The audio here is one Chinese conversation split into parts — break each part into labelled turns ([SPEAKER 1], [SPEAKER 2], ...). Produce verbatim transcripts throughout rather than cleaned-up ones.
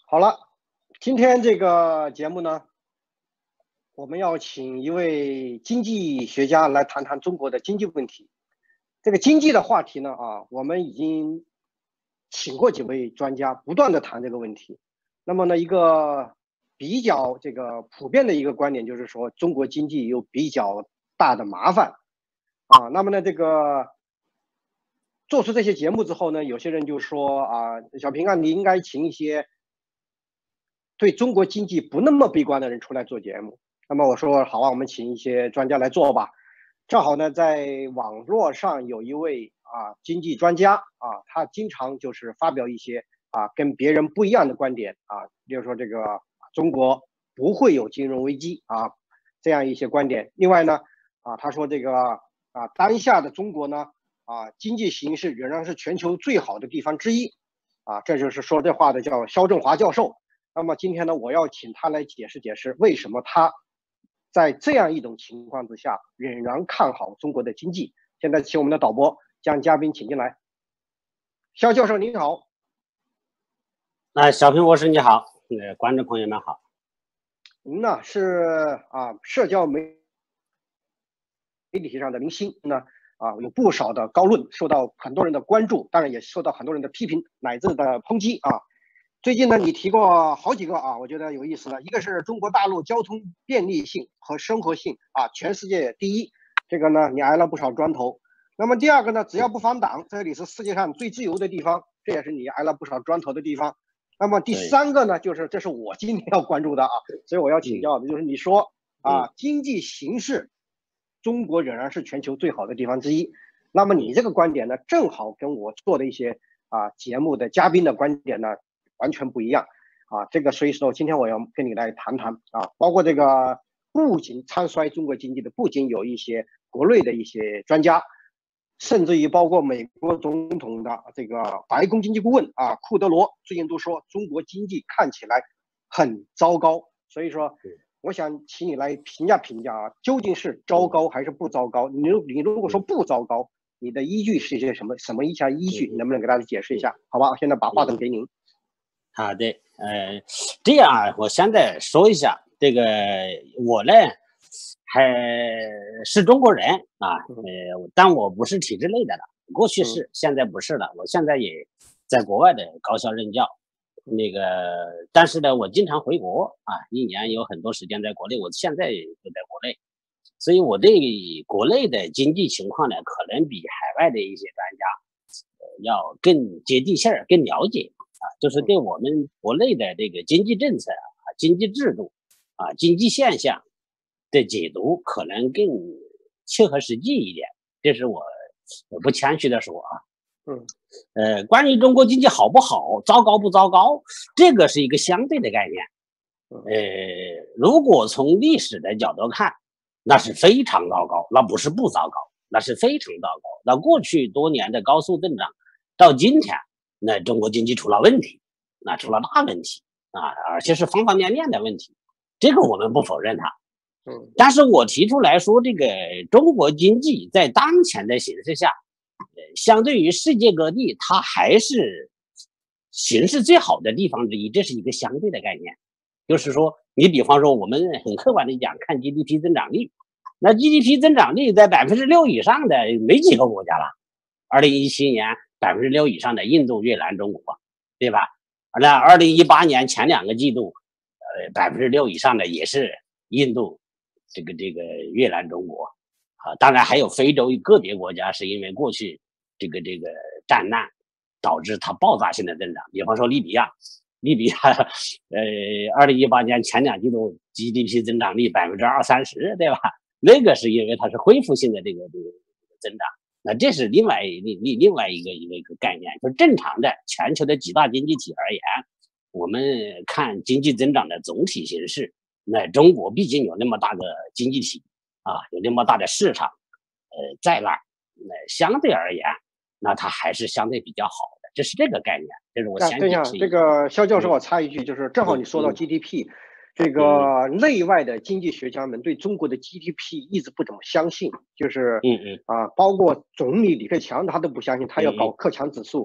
[SPEAKER 1] 好了，今天这个节目呢，我们要请一位经济学家来谈谈中国的经济问题。这个经济的话题呢，啊，我们已经请过几位专家，不断的谈这个问题。那么呢，一个比较这个普遍的一个观点就是说，中国经济有比较大的麻烦啊。那么呢，这个做出这些节目之后呢，有些人就说啊，小平啊，你应该请一些对中国经济不那么悲观的人出来做节目。那么我说好啊，我们请一些专家来做吧。正好呢，在网络上有一位啊经济专家啊，他经常就是发表一些啊跟别人不一样的观点啊，比如说这个中国不会有金融危机啊这样一些观点。另外呢啊，他说这个啊当下的中国呢啊经济形势仍然是全球最好的地方之一啊，这就是说这话的叫肖振华教授。那么今天呢，我要请他来解释解释为什么他在这样一种情况之下仍然看好中国的经济。现在请我们的导播将嘉宾请进来。肖教授您好。
[SPEAKER 2] 啊，小平博士你好，呃，观众朋友们好。
[SPEAKER 1] 您呢是啊社交媒媒体上的明星呢啊，有不少的高论，受到很多人的关注，当然也受到很多人的批评乃至的抨击啊。最近呢，你提过好几个啊，我觉得有意思的。一个是中国大陆交通便利性和生活性啊，全世界第一，这个呢你挨了不少砖头。那么第二个呢，只要不反党，这里是世界上最自由的地方，这也是你挨了不少砖头的地方。那么第三个呢，就是这是我今天要关注的啊，所以我要请教的就是你说啊，经济形势，中国仍然是全球最好的地方之一。那么你这个观点呢，正好跟我做的一些啊节目的嘉宾的观点呢完全不一样啊，这个所以说今天我要跟你来谈谈啊，包括这个不仅唱衰中国经济的，不仅有一些国内的一些专家，甚至于包括美国总统的这个白宫经济顾问啊库德罗最近都说中国经济看起来很糟糕。所以说我想请你来评价评价啊，究竟是糟糕还是不糟糕？你你如果说不糟糕，你的依据是一些什么什么一下依据？能不能给大家解释一下？好吧，现在把话筒给您。
[SPEAKER 2] 好的，呃，这样啊，我现在说一下这个，我呢还是中国人啊，呃，但我不是体制内的了，过去是，现在不是了。我现在也在国外的高校任教，那个，但是呢，我经常回国啊，一年有很多时间在国内，我现在就在国内，所以我对国内的经济情况呢，可能比海外的一些专家呃要更接地气儿，更了解。啊，就是对我们国内的这个经济政策啊、经济制度啊、经济现象的解读，可能更切合实际一点。这是我我不谦虚的说啊。
[SPEAKER 1] 嗯，
[SPEAKER 2] 呃，关于中国经济好不好、糟糕不糟糕，这个是一个相对的概念。呃，如果从历史的角度看，那是非常糟糕，那不是不糟糕，那是非常糟糕。那过去多年的高速增长，到今天。那中国经济出了问题，那出了大问题啊，而且是方方面面的问题，这个我们不否认它。
[SPEAKER 1] 嗯，
[SPEAKER 2] 但是我提出来说，这个中国经济在当前的形势下，呃，相对于世界各地，它还是形势最好的地方之一，这是一个相对的概念。就是说，你比方说，我们很客观的讲，看 G D P 增长率，那 G D P 增长率在百分之六以上的没几个国家了。二零一七年。百分之六以上的印度、越南、中国，对吧？那二零一八年前两个季度，呃，百分之六以上的也是印度、这个这个越南、中国，啊，当然还有非洲个别国家是因为过去这个这个战难导致它爆炸性的增长，比方说利比亚，利比亚，呃，二零一八年前两季度 G D P 增长率百分之二三十，对吧？那个是因为它是恢复性的这个这个增长。那这是另外另另另外一个一个一个概念，就是正常的全球的几大经济体而言，我们看经济增长的总体形势，那中国毕竟有那么大个经济体啊，有那么大的市场，呃，在那儿，那相对而言，那它还是相对比较好的，这是这个概念。这是我先
[SPEAKER 1] 等一下，这个肖教授，我插一句，就是正好你说到 G D P。这个内外的经济学家们对中国的 G D P 一直不怎么相信，就是
[SPEAKER 2] 嗯嗯
[SPEAKER 1] 啊，包括总理李克强他都不相信，他要搞克强指数。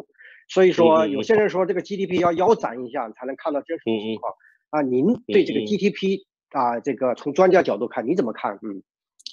[SPEAKER 1] 所以说有些人说这个 G D P 要腰斩一下才能看到真实的情况啊。您对这个 G D P 啊，这个从专家角度看，你怎么看？嗯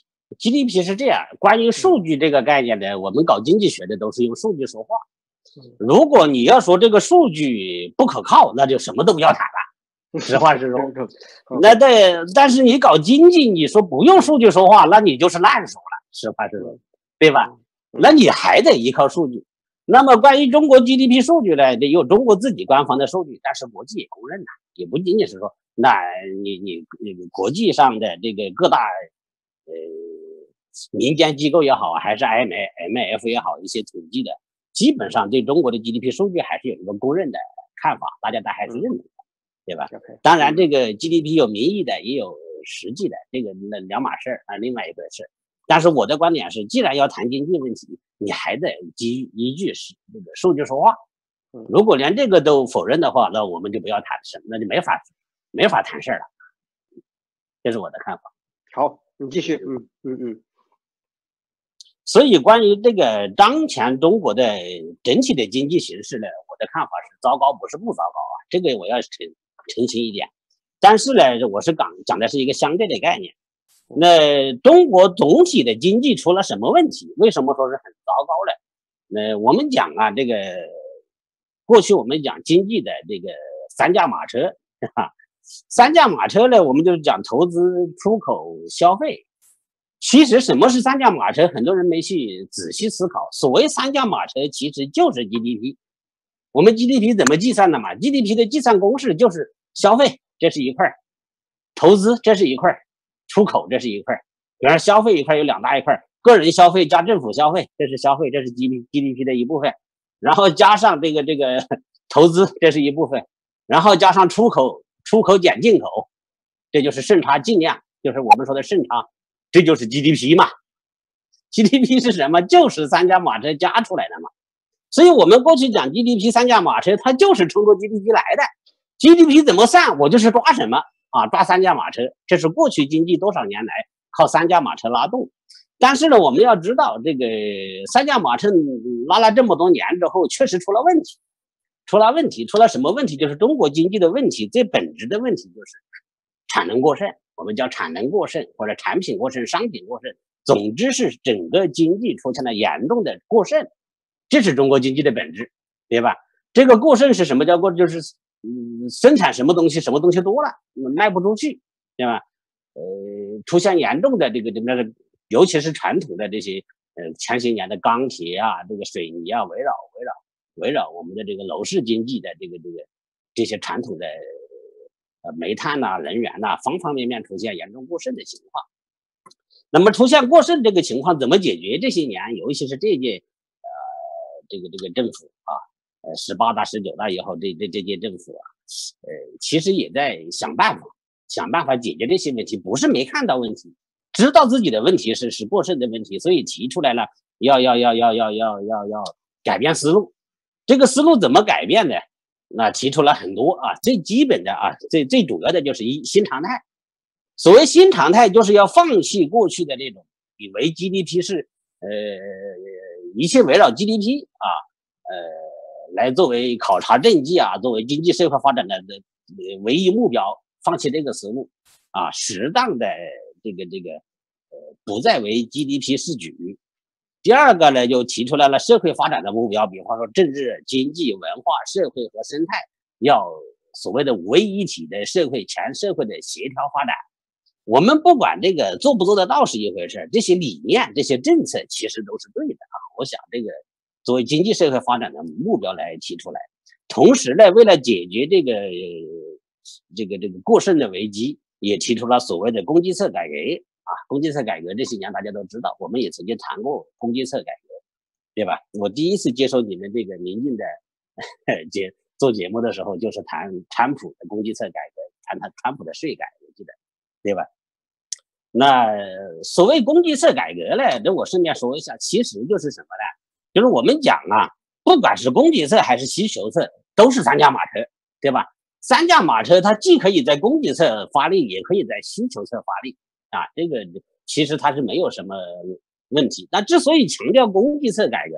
[SPEAKER 2] ，G D P 是这样，关于数据这个概念呢，我们搞经济学的都是用数据说话。如果你要说这个数据不可靠，那就什么都不要谈了。实话实说，那对，但是你搞经济，你说不用数据说话，那你就是烂说了。实话实说，对吧？那你还得依靠数据。那么关于中国 G D P 数据呢，得有中国自己官方的数据，但是国际也公认的，也不仅仅是说，那你你你国际上的这个各大呃民间机构也好，还是 M M F 也好，一些统计的，基本上对中国的 G D P 数据还是有一个公认的看法，大家都还是认同的，对吧？当然，这个 G D P 有名义的，也有实际的，这个那两码事儿啊，另外一回事。但是我的观点是，既然要谈经济问题，你还得基于依据是这个数据说话。如果连这个都否认的话，那我们就不要谈事，那就没法没法谈事儿了。这是我的看法。
[SPEAKER 1] 好，你继续。嗯嗯嗯。
[SPEAKER 2] 所以关于这个当前中国的整体的经济形势呢，我的看法是糟糕不是不糟糕啊，这个我要澄澄清一点。但是呢，我是讲讲的是一个相对的概念。那中国总体的经济出了什么问题？为什么说是很糟糕呢？那我们讲啊，这个过去我们讲经济的这个三驾马车，哈，三驾马车呢，我们就是讲投资、出口、消费。其实什么是三驾马车？很多人没去仔细思考。所谓三驾马车，其实就是 G D P。我们 G D P 怎么计算的嘛 ？G D P 的计算公式就是消费，这是一块；投资，这是一块。出口这是一块，比方说消费一块有两大一块，个人消费加政府消费，这是消费，这是 G D P 的一部分，然后加上这个这个投资，这是一部分，然后加上出口，出口减进口，这就是顺差净量，就是我们说的顺差，这就是 G D P 嘛。G D P 是什么？就是三驾马车加出来的嘛。所以我们过去讲 G D P 三驾马车，它就是通过 G D P 来的。G D P 怎么算？我就是抓什么？啊，抓三驾马车，这是过去经济多少年来靠三驾马车拉动。但是呢，我们要知道，这个三驾马车拉了这么多年之后，确实出了问题，出了问题，出了什么问题？就是中国经济的问题，最本质的问题就是产能过剩，我们叫产能过剩或者产品过剩、商品过剩，总之是整个经济出现了严重的过剩，这是中国经济的本质，对吧？这个过剩是什么叫过？就是嗯，生产什么东西，什么东西多了，卖不出去，对吧？呃，出现严重的这个这个，尤其是传统的这些呃前些年的钢铁啊，这个水泥啊，围绕围绕围绕我们的这个楼市经济的这个这个这些传统的呃煤炭呐、啊、能源呐、啊，方方面面出现严重过剩的情况。那么出现过剩这个情况怎么解决？这些年，尤其是这届呃这个这个政府啊。呃，十八大、十九大以后，这这这届政府啊，呃，其实也在想办法，想办法解决这些问题。不是没看到问题，知道自己的问题是是过剩的问题，所以提出来了要要要要要要要要改变思路。这个思路怎么改变呢？那提出了很多啊，最基本的啊，最最主要的就是一新常态。所谓新常态，就是要放弃过去的这种以为 G D P 是呃一切围绕 G D P 啊，呃。来作为考察政绩啊，作为经济社会发展的的唯一目标，放弃这个思路啊，适当的这个这个呃，不再为 G D P 试举。第二个呢，就提出来了社会发展的目标，比方说政治、经济、文化、社会和生态，要所谓的五位一体的社会全社会的协调发展。我们不管这个做不做得到是一回事，这些理念、这些政策其实都是对的啊。我想这个。作为经济社会发展的目标来提出来，同时呢，为了解决这个这个这个过剩的危机，也提出了所谓的供给侧改革啊。供给侧改革这些年大家都知道，我们也曾经谈过供给侧改革，对吧？我第一次接受你们这个民进的节做节目的时候，就是谈川普的供给侧改革，谈谈川普的税改，我记得，对吧？那所谓供给侧改革呢，这我顺便说一下，其实就是什么呢？就是我们讲啊，不管是供给侧还是需求侧，都是三驾马车，对吧？三驾马车它既可以在供给侧发力，也可以在需求侧发力啊。这个其实它是没有什么问题。那之所以强调供给侧改革呢，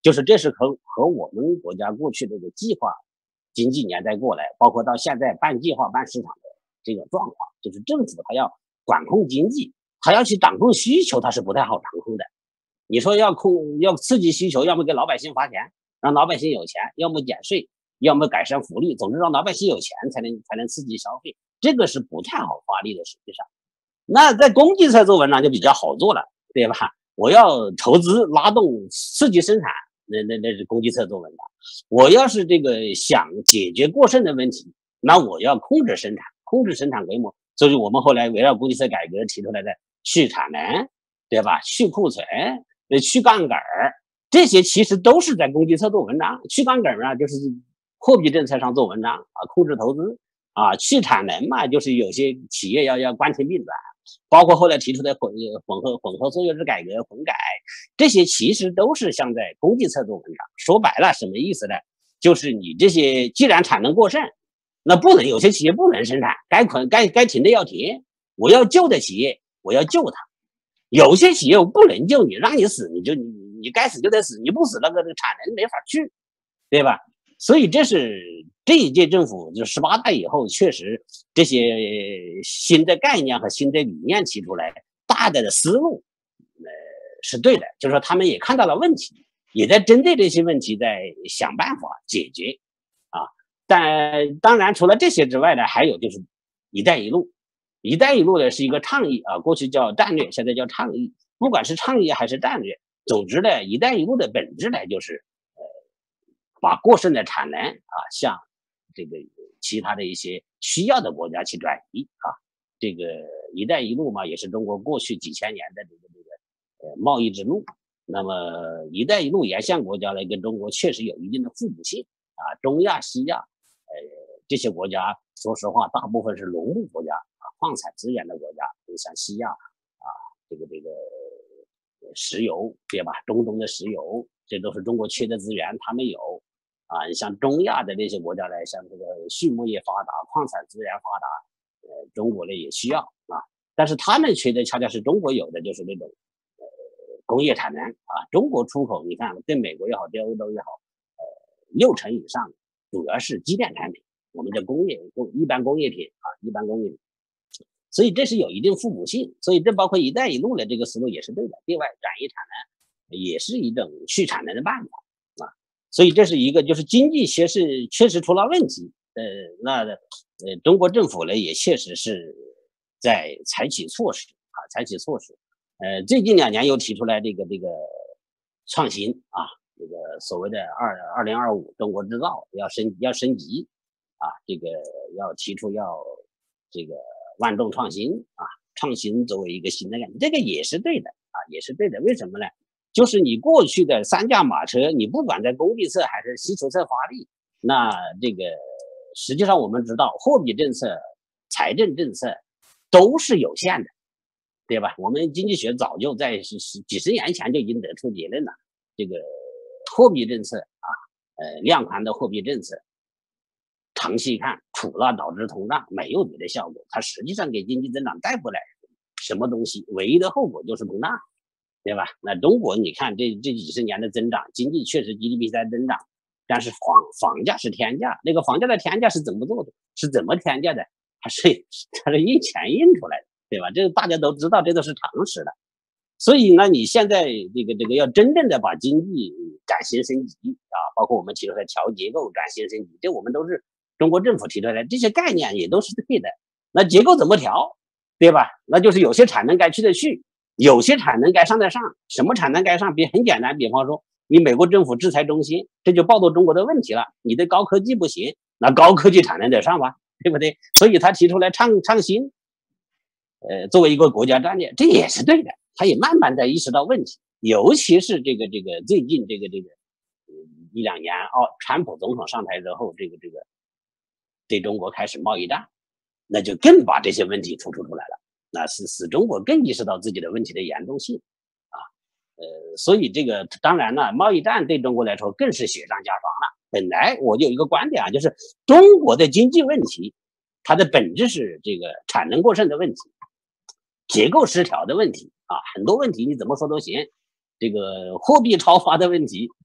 [SPEAKER 2] 就是这是和和我们国家过去这个计划经济年代过来，包括到现在半计划半市场的这个状况，就是政府它要管控经济，它要去掌控需求，它是不太好掌控的。你说要控要刺激需求，要么给老百姓发钱，让老百姓有钱，要么减税，要么改善福利，总之让老百姓有钱才能才能刺激消费，这个是不太好发力的。实际上，那在供给侧做文章就比较好做了，对吧？我要投资拉动刺激生产，那那那是供给侧做文章。我要是这个想解决过剩的问题，那我要控制生产，控制生产规模。所以我们后来围绕供给侧改革提出来的去产能，对吧？去库存，呃，去杠杆儿，这些其实都是在供给侧做文章。去杠杆儿啊，就是货币政策上做文章啊，控制投资啊。去产能嘛，就是有些企业要要关停并转。包括后来提出的混混合混合所有制改革、混改，这些其实都是像在供给侧做文章。说白了，什么意思呢？就是你这些既然产能过剩，那不能有些企业不能生产，该捆该该停的要停。我要救的企业，我要救它；有些企业我不能救你，让你死，你就你你该死就得死，你不死那个产能没法去，对吧？所以这是这一届政府就十八大以后，确实这些新的概念和新的理念提出来，大的思路，呃，是对的。就是说他们也看到了问题，也在针对这些问题在想办法解决，啊。但当然除了这些之外呢，还有就是“一带一路”。“一带一路”呢是一个倡议啊，过去叫战略，现在叫倡议。不管是倡议还是战略，总之呢，“一带一路”的本质呢就是。把过剩的产能啊，向这个其他的一些需要的国家去转移啊。这个“一带一路”嘛，也是中国过去几千年的这个这个呃贸易之路。那么“一带一路”沿线国家呢，跟中国确实有一定的互补性啊。中亚、西亚，呃，这些国家，说实话，大部分是农牧国家啊，矿产资源的国家，就像西亚啊，这个这个石油，对吧？中东的石油，这都是中国缺的资源，他们有。啊，像中亚的这些国家呢，像这个畜牧业发达，矿产资源发达，呃，中国呢也需要啊，但是他们缺的恰恰是中国有的，就是那种呃工业产能啊。中国出口，你看对美国也好，对欧洲也好，呃，六成以上主要是机电产品，我们的工业工一般工业品啊，一般工业品，所以这是有一定互补性，所以这包括“一带一路”的这个思路也是对的，对外转移产能也是一种去产能的办法。所以这是一个，就是经济确实确实出了问题，呃，那呃，中国政府呢也确实是在采取措施啊，采取措施，呃，最近两年又提出来这个这个创新啊，这个所谓的二二零二五中国制造要升要升级啊，这个要提出要这个万众创新啊，创新作为一个新的概念，这个也是对的啊，也是对的，为什么呢？就是你过去的三驾马车，你不管在供给侧还是需求侧发力，那这个实际上我们知道，货币政策、财政政策都是有限的，对吧？我们经济学早就在几十年前就已经得出结论了，这个货币政策啊，呃，量宽的货币政策，长期看除了导致通胀，没有别的效果，它实际上给经济增长带不来什么东西，唯一的后果就是通胀。对吧？那中国你看这这几十年的增长，经济确实 G D P 在增长，但是房房价是天价，那个房价的天价是怎么做的？是怎么天价的？它是它是印钱印出来的，对吧？这个大家都知道，这都是常识的。所以呢，你现在这个这个要真正的把经济转型升级啊，包括我们提出来调结构、转型升级，这我们都是中国政府提出来的，这些概念也都是对的。那结构怎么调，对吧？那就是有些产能该去的去。有些产能该上的上，什么产能该上？比很简单，比方说你美国政府制裁中心，这就暴露中国的问题了。你的高科技不行，那高科技产能得上吧，对不对？所以他提出来创创新，呃，作为一个国家战略，这也是对的。他也慢慢的意识到问题，尤其是这个这个最近这个这个一两年哦，川普总统上台之后，这个这个对中国开始贸易战，那就更把这些问题突出出来了。那是使中国更意识到自己的问题的严重性啊，呃，所以这个当然呢，贸易战对中国来说更是雪上加霜了。本来我就有一个观点啊，就是中国的经济问题，它的本质是这个产能过剩的问题，结构失调的问题啊，很多问题你怎么说都行。这个货币超发的问题，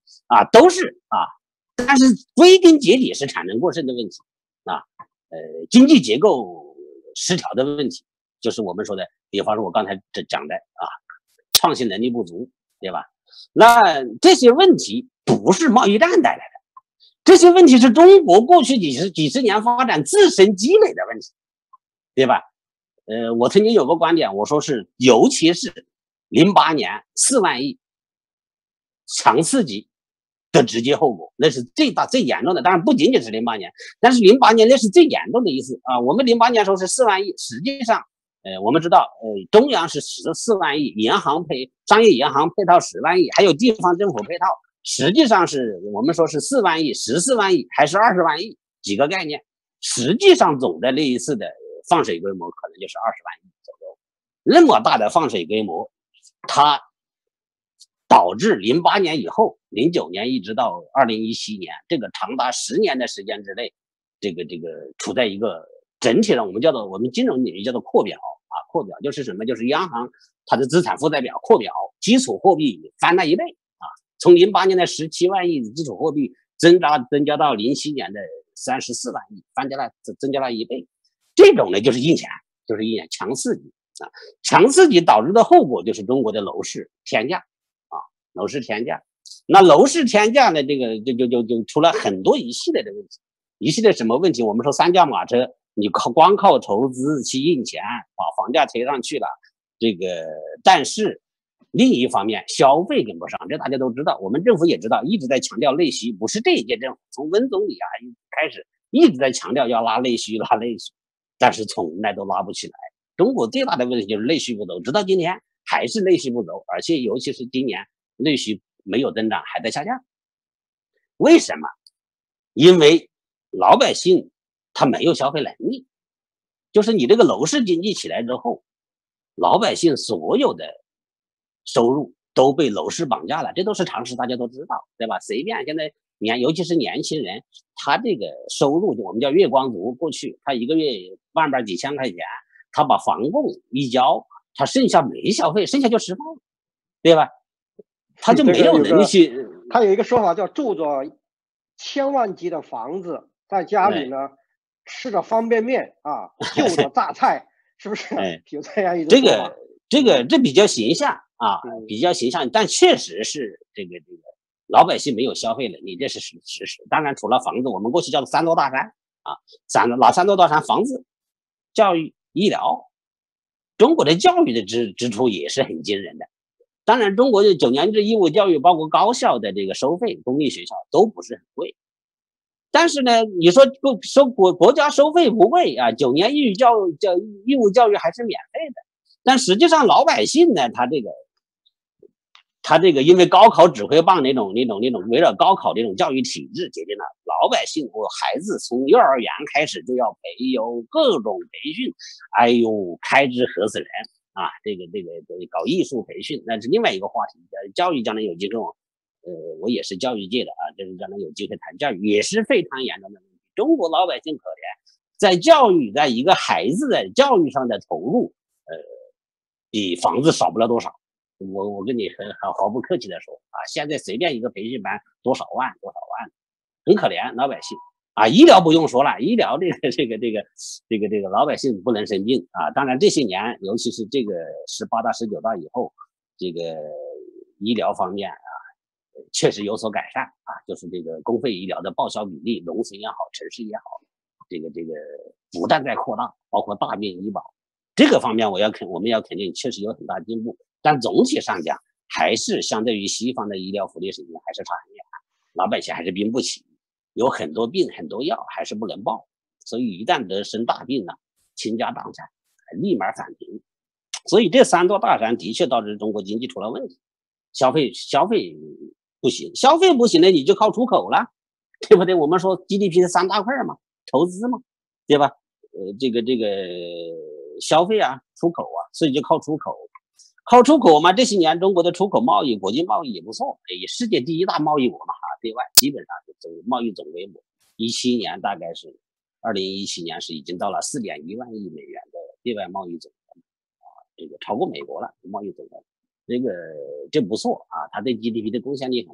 [SPEAKER 2] 啊，都是啊，但是归根结底是产能过剩的问题啊，呃，经济结构失调的问题，就是我们说的，比方说我刚才这讲的啊，创新能力不足，对吧？那这些问题不是贸易战带来的，这些问题是中国过去几十几十年发展自身积累的问题，对吧？呃，我曾经有个观点，我说是，尤其是零八年四万亿强刺激的直接后果，那是最大最严重的。当然不仅仅是零八年，但是零八年那是最严重的一次啊。我们零八年时候是四万亿，实际上，呃，我们知道，呃，中央是十四万亿，银行配商业银行配套十万亿，还有地方政府配套，实际上是我们说是四万亿、十四万亿还是二十万亿几个概念。实际上总的那一次的放水规模可能就是二十万亿左右，那么大的放水规模，它导致零八年以后，零九年一直到二零一七年，这个长达十年的时间之内，这个这个处在一个整体上我们叫做我们金融领域叫做扩表啊，扩表就是什么？就是央行它的资产负债表扩表，基础货币翻了一倍啊，从零八年的十七万亿基础货币增加增加到零七年的三十四万亿，翻加了增加了一倍。这种呢就是印钱，就是印钱强刺激啊，强刺激导致的后果就是中国的楼市天价啊，楼市天价。那楼市天价呢，这个就就就就出了很多一系列的问题，一系列什么问题？我们说三驾马车，你靠光靠投资去印钱，把房价推上去了，这个但是另一方面消费跟不上，这大家都知道，我们政府也知道，一直在强调内需，不是这一届政府，从温总理啊开始一直在强调要拉内需，拉内需。但是从来都拉不起来。中国最大的问题就是内需不走，直到今天还是内需不走，而且尤其是今年内需没有增长，还在下降。为什么？因为老百姓他没有消费能力，就是你这个楼市经济起来之后，老百姓所有的收入都被楼市绑架了，这都是常识，大家都知道，对吧？随便现在年，尤其是年轻人，他这个收入，我们叫月光族，过去他一个月万把几千块钱，他把房供一交，他剩下没消费，剩下就吃饭，对吧？他就没有能力去。
[SPEAKER 1] 这个、他有一个说法叫住着千万级的房子，在家里呢吃着方便面啊，就着榨菜，是不是？
[SPEAKER 2] 哎，
[SPEAKER 1] 有这样一
[SPEAKER 2] 种说法。这个这个这比较形象啊，比较形象，但确实是这个这个。老百姓没有消费能力，这是事实。当然，除了房子，我们过去叫做三座大山啊，三哪三座大山？房子、教育、医疗。中国的教育的支支出也是很惊人的。当然，中国的九年制义务教育，包括高校的这个收费，公立学校都不是很贵。但是呢，你说收国国家收费不贵啊，九年义务教育教义务教育还是免费的。但实际上，老百姓呢，他这个。他这个因为高考指挥棒那种那种那种围绕高考这种教育体制决定了老百姓或孩子从幼儿园开始就要培有各种培训，哎呦，开支合死人啊！这个这个搞艺术培训那是另外一个话题，教育将来有机会，呃，我也是教育界的啊，就是将来有机会谈教育也是非常严重的问题。中国老百姓可怜，在教育在一个孩子的教育上的投入，呃，比房子少不了多少。我我跟你很毫毫不客气的说啊，现在随便一个培训班多少万多少万，很可怜老百姓啊。医疗不用说了，医疗这个这个这个这个这个老百姓不能生病啊。当然这些年，尤其是这个十八大十九大以后，这个医疗方面啊，确实有所改善啊。就是这个公费医疗的报销比例，农村也好，城市也好，这个这个不但在扩大，包括大病医保这个方面，我要肯我们要肯定确实有很大进步。但总体上讲，还是相对于西方的医疗福利水平还是差很远，老百姓还是病不起，有很多病很多药还是不能报，所以一旦得生大病呢，倾家荡产，立马返贫。所以这三座大山的确导致中国经济出了问题，消费消费不行，消费不行呢，你就靠出口了，对不对？我们说 G D P 的三大块嘛，投资嘛，对吧？呃，这个这个消费啊，出口啊，所以就靠出口。靠出口嘛，这些年中国的出口贸易、国际贸易也不错，也世界第一大贸易国嘛，哈，对外基本上是总贸易总规模，一七年大概是，二零一七年是已经到了四点一万亿美元的对外贸易总额，啊，这个超过美国了，贸易总额，这个这不错啊，它对 G D P 的贡献力很大，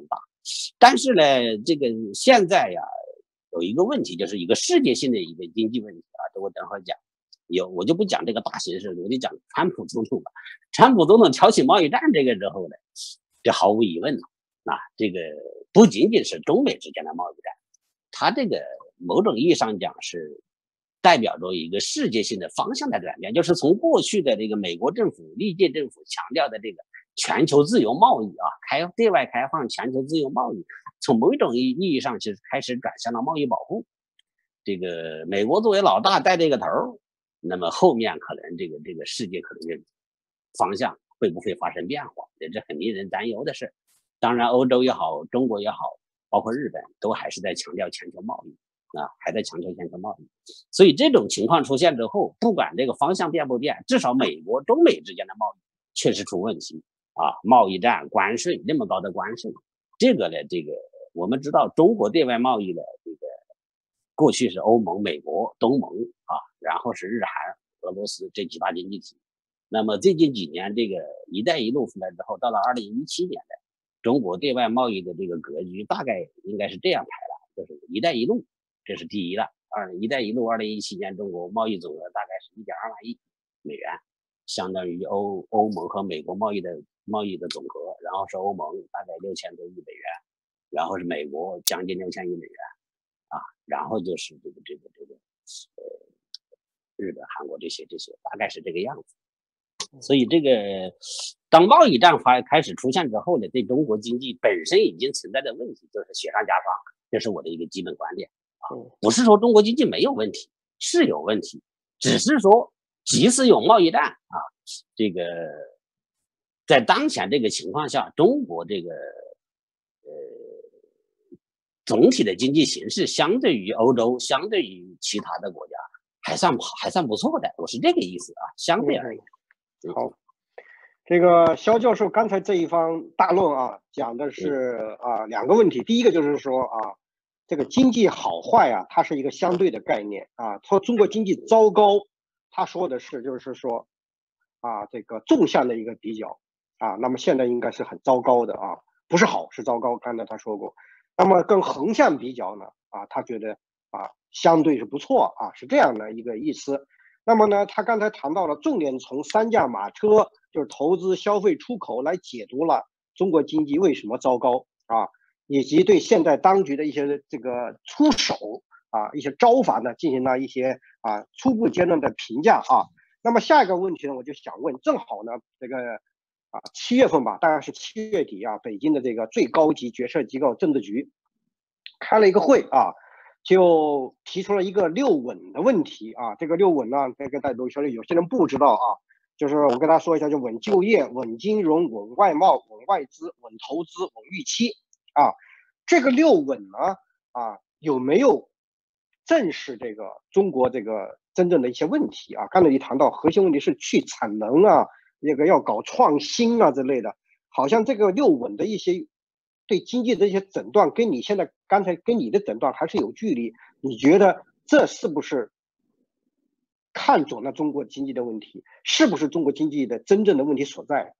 [SPEAKER 2] 但是呢，这个现在呀，有一个问题，就是一个世界性的一个经济问题啊，这我等会儿讲。有我就不讲这个大形势，我就讲川普总统吧。川普总统挑起贸易战这个之后呢，这毫无疑问啊，这个不仅仅是中美之间的贸易战，它这个某种意义上讲是代表着一个世界性的方向的转变，就是从过去的这个美国政府、历届政府强调的这个全球自由贸易啊，开对外开放、全球自由贸易，从某一种意义上其实开始转向了贸易保护。这个美国作为老大带这个头，那么后面可能这个这个世界可能就方向会不会发生变化，这很令人担忧的事。当然，欧洲也好，中国也好，包括日本，都还是在强调全球贸易啊，还在强调全球贸易。所以这种情况出现之后，不管这个方向变不变，至少美国、中美之间的贸易确实出问题啊，贸易战、关税那么高的关税，这个呢，这个我们知道，中国对外贸易的这个过去是欧盟、美国、东盟啊，然后是日韩、俄罗斯这几大经济体。那么最近几年，这个“一带一路”出来之后，到了二零一七年的中国对外贸易的这个格局，大概应该是这样排了，就是“一带一路”，这是第一了。二“一带一路”二零一七年中国贸易总额大概是一点二万亿美元，相当于欧欧盟和美国贸易的贸易的总和。然后是欧盟大概六千多亿美元，然后是美国将近六千亿美元，啊，然后就是这个这个这个呃日本、韩国这些这些，大概是这个样子。所以这个当贸易战发开始出现之后呢，对中国经济本身已经存在的问题就是雪上加霜，这是我的一个基本观点啊。不是说中国经济没有问题，是有问题，只是说即使有贸易战啊，这个在当前这个情况下，中国这个呃总体的经济形势相对于欧洲，相对于其他的国家还算还算不错的，我是这个意思啊，相对而言。
[SPEAKER 1] 好，这个肖教授刚才这一番大论啊，讲的是啊两个问题。第一个就是说啊，这个经济好坏啊，它是一个相对的概念啊。说中国经济糟糕，他说的是就是说啊这个纵向的一个比较啊，那么现在应该是很糟糕的啊，不是好是糟糕，刚才他说过。那么跟横向比较呢啊，他觉得啊相对是不错啊，是这样的一个意思。那么呢，他刚才谈到了重点从三驾马车，就是投资、消费、出口来解读了中国经济为什么糟糕啊，以及对现在当局的一些这个出手啊、一些招法呢，进行了一些啊初步阶段的评价啊。那么下一个问题呢，我就想问，正好呢，这个啊七月份吧，大概是七月底啊，北京的这个最高级决策机构政治局开了一个会啊。就提出了一个六稳的问题啊，这个六稳呢，这个大家有有些人不知道啊，就是我跟大家说一下，就稳就业、稳金融、稳外贸、稳外资、稳投资、稳预期啊。这个六稳呢啊，有没有正视这个中国这个真正的一些问题啊？刚才你谈到核心问题是去产能啊，那个要搞创新啊之类的，好像这个六稳的一些对经济的一些诊断，跟你现在刚才跟你的诊断还是有距离。你觉得这是不是看准了中国经济的问题？是不是中国经济的真正的问题所在？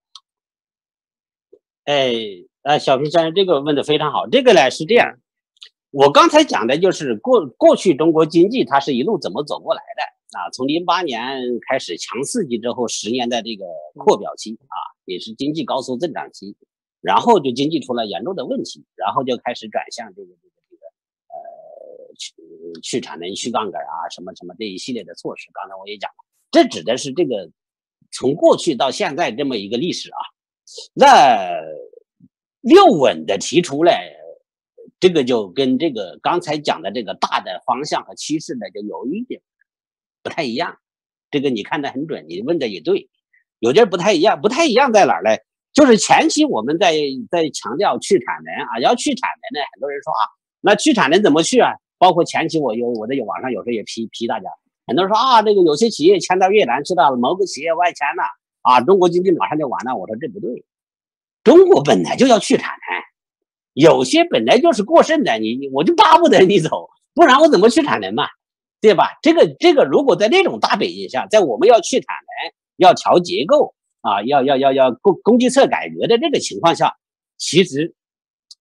[SPEAKER 2] 哎，呃，小平先生这个问的非常好。这个呢是这样，我刚才讲的就是过过去中国经济它是一路怎么走过来的啊？从零八年开始强刺激之后，十年的这个扩表期啊，也是经济高速增长期。然后就经济出了严重的问题，然后就开始转向这个这个这个呃去去产能、去杠杆啊，什么什么这一系列的措施。刚才我也讲了，这指的是这个从过去到现在这么一个历史啊。那六稳的提出来，这个就跟这个刚才讲的这个大的方向和趋势呢，就有一点不太一样。这个你看得很准，你问的也对，有点不太一样。不太一样在哪儿呢？就是前期我们在在强调去产能啊，要去产能呢，很多人说啊，那去产能怎么去啊？包括前期我有我在网上有时候也批批大家，很多人说啊，这个有些企业迁到越南去了，某个企业外迁了啊，中国经济马上就完了。我说这不对，中国本来就要去产能，有些本来就是过剩的，你我就巴不得你走，不然我怎么去产能嘛，对吧？这个这个如果在那种大背景下，在我们要去产能，要调结构。啊，要要要要供供给侧改革的这个情况下，其实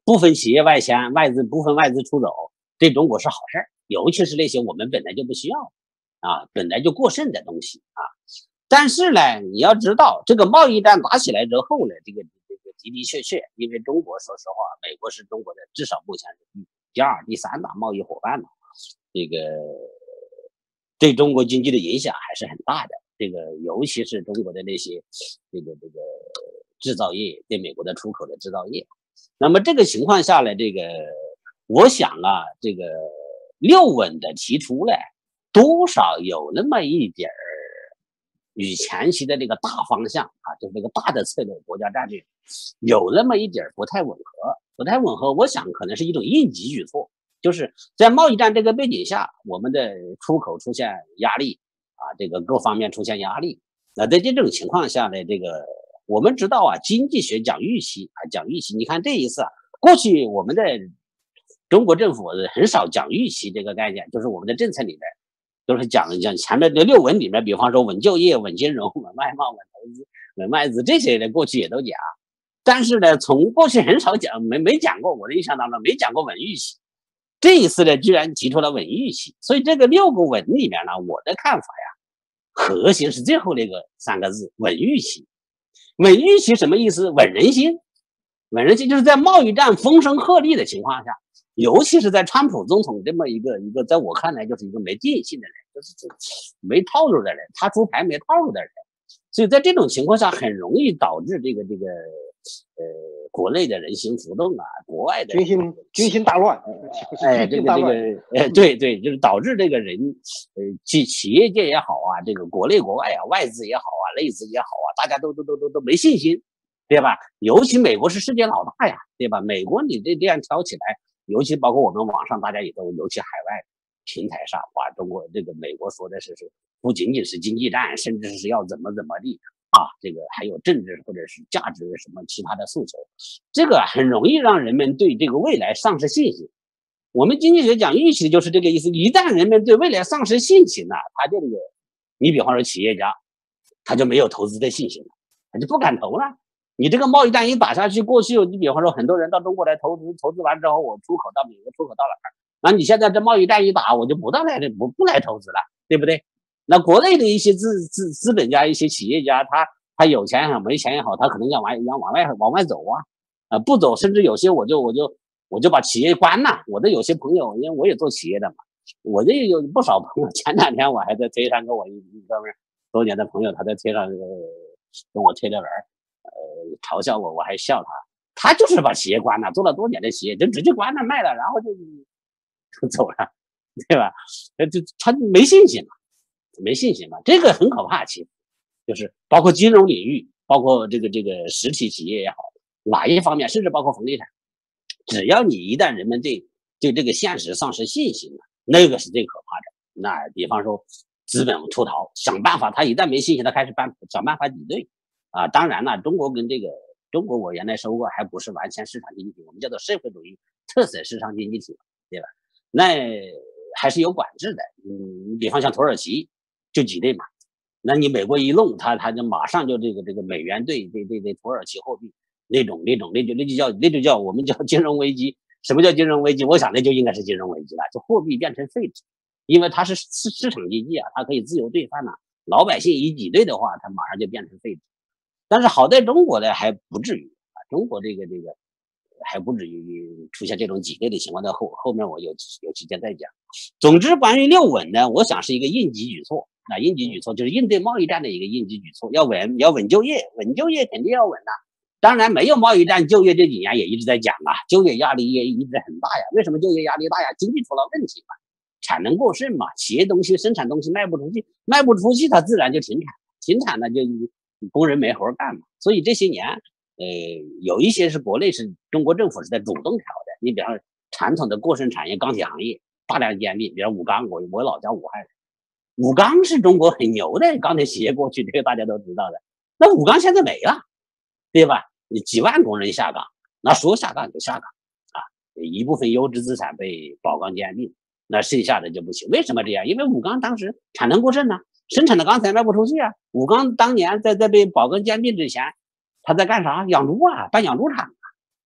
[SPEAKER 2] 部分企业外迁，外资部分外资出走，对中国是好事儿，尤其是那些我们本来就不需要啊，本来就过剩的东西啊。但是呢，你要知道，这个贸易战打起来之后呢，这个这个的的确确，因为中国说实话，美国是中国的至少目前是第二、第三大贸易伙伴嘛，这个对中国经济的影响还是很大的。这个尤其是中国的那些这个这个制造业对美国的出口的制造业。那么这个情况下呢，这个我想啊，这个六稳的提出呢，多少有那么一点儿与前期的这个大方向啊，就是这个大的策略国家战略有那么一点儿不太吻合，不太吻合。我想可能是一种应急举措，就是在贸易战这个背景下，我们的出口出现压力啊，这个各方面出现压力。那在这种情况下呢，这个我们知道啊，经济学讲预期啊，讲预期。你看这一次啊，过去我们的中国政府很少讲预期这个概念，就是我们的政策里面都是讲讲前面的六稳里面，比方说稳就业、稳金融、稳外贸、稳投资、稳外资这些呢，过去也都讲。但是呢，从过去很少讲，没没讲过，我的印象当中没讲过稳预期。这一次呢，居然提出了稳预期，所以这个六个稳里面呢，我的看法呀，核心是最后那个三个字稳预期。稳预期什么意思？稳人心。稳人心就是在贸易战风声鹤唳的情况下，尤其是在川普总统这么一个一个在我看来就是一个没定性的人，就是没套路的人，他出牌没套路的人，所以在这种情况下很容易导致这个这个呃国内的人心浮动啊，国外的
[SPEAKER 1] 军心军心大乱，
[SPEAKER 2] 哎，这个这个呃对对，就是导致这个人呃企企业界也好啊，这个国内国外啊，外资也好啊，内资也好啊，大家都都都都都没信心，对吧？尤其美国是世界老大呀，对吧？美国你这这样挑起来，尤其包括我们网上大家也都，尤其海外平台上，哇，中国这个美国说的是是不仅仅是经济战，甚至是要怎么怎么地啊，这个还有政治或者是价值什么其他的诉求，这个很容易让人们对这个未来丧失信心。我们经济学讲预期就是这个意思，一旦人们对未来丧失信心了，他这个你比方说企业家，他就没有投资的信心了，他就不敢投了。你这个贸易战一打下去，过去你比方说很多人到中国来投资，投资完之后我出口到美国，出口到哪儿？那你现在这贸易战一打，我就不到来这不不来投资了，对不对？那国内的一些资资资本家、一些企业家，他他有钱也好，没钱也好，他可能要往要往外往外走啊，啊、呃、不走，甚至有些我就我就我就把企业关了。我的有些朋友，因为我也做企业的嘛，我这有不少朋友。前两天我还在推上跟我一一哥们多年的朋友，他在推上这个跟我推的文，呃，嘲笑我，我还笑他。他就是把企业关了，做了多年的企业就直接关了卖了，然后就就走了，对吧？就他没信心嘛，没信心嘛，这个很可怕。其实就是包括金融领域，包括这个这个实体企业也好，哪一方面，甚至包括房地产，只要你一旦人们对对这个现实丧失信心了，那个是最可怕的。那比方说资本出逃，想办法，他一旦没信心，他开始办想办法挤兑啊。当然了，中国跟这个中国我原来说过，还不是完全市场经济体，我们叫做社会主义特色市场经济体，对吧？那还是有管制的。嗯，比方像土耳其就挤兑嘛，那你美国一弄，他他就马上就这个这个美元兑对对对土耳其货币那种那种那就那就叫那就叫我们叫金融危机。什么叫金融危机？我想那就应该是金融危机了，就货币变成废纸，因为它是市市场经济啊，它可以自由兑换呐、啊。老百姓一挤兑的话，它马上就变成废纸。但是好在中国呢还不至于啊，中国这个这个还不至于出现这种挤兑的情况。在后后面我有有时间再讲。总之，关于六稳呢，我想是一个应急举措。那应急举措就是应对贸易战的一个应急举措，要稳，要稳就业，稳就业肯定要稳的、啊。当然，没有贸易战，就业这几年也一直在讲啊，就业压力也一直很大呀。为什么就业压力大呀？经济出了问题嘛，产能过剩嘛，企业东西生产东西卖不出去，卖不出去，它自然就停产，停产了就工人没活干嘛。所以这些年，呃，有一些是国内是中国政府是在主动调的。你比方说传统的过剩产业，钢铁行业大量兼并，比如武钢，我我老家武汉人，武钢是中国很牛的钢铁企业，过去这个大家都知道的。那武钢现在没了，对吧？你几万工人下岗，那说下岗就下岗啊！一部分优质资产被宝钢兼并，那剩下的就不行。为什么这样？因为武钢当时产能过剩呢、啊，生产的钢材卖不出去啊。武钢当年在在被宝钢兼并之前，他在干啥？养猪啊，办养猪场啊。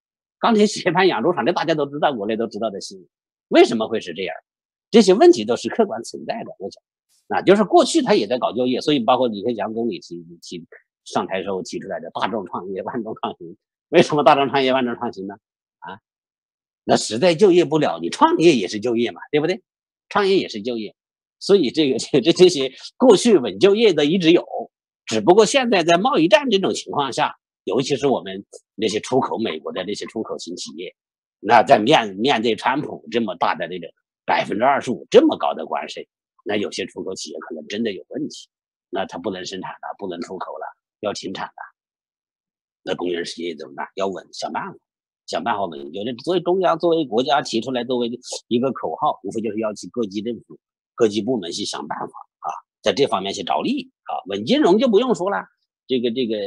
[SPEAKER 2] 钢铁血盘养猪场，这大家都知道，国内都知道的新闻。为什么会是这样？这些问题都是客观存在的。我想，啊，就是过去他也在搞就业，所以包括李克强总理提提上台时候提出来的大众创业、万众创新。为什么大众创业、万众创新呢？啊，那实在就业不了，你创业也是就业嘛，对不对？创业也是就业，所以这个这这这些过去稳就业的一直有，只不过现在在贸易战这种情况下，尤其是我们那些出口美国的那些出口型企业，那在面面对川普这么大的这个百分之二十五这么高的关税，那有些出口企业可能真的有问题，那它不能生产了，不能出口了，要停产了，那工人事业怎么办？要稳，想办法。想办法稳就，作为中央、作为国家提出来作为一个口号，无非就是要去各级政府、各级部门去想办法啊，在这方面去着力啊。稳金融就不用说了，这个这个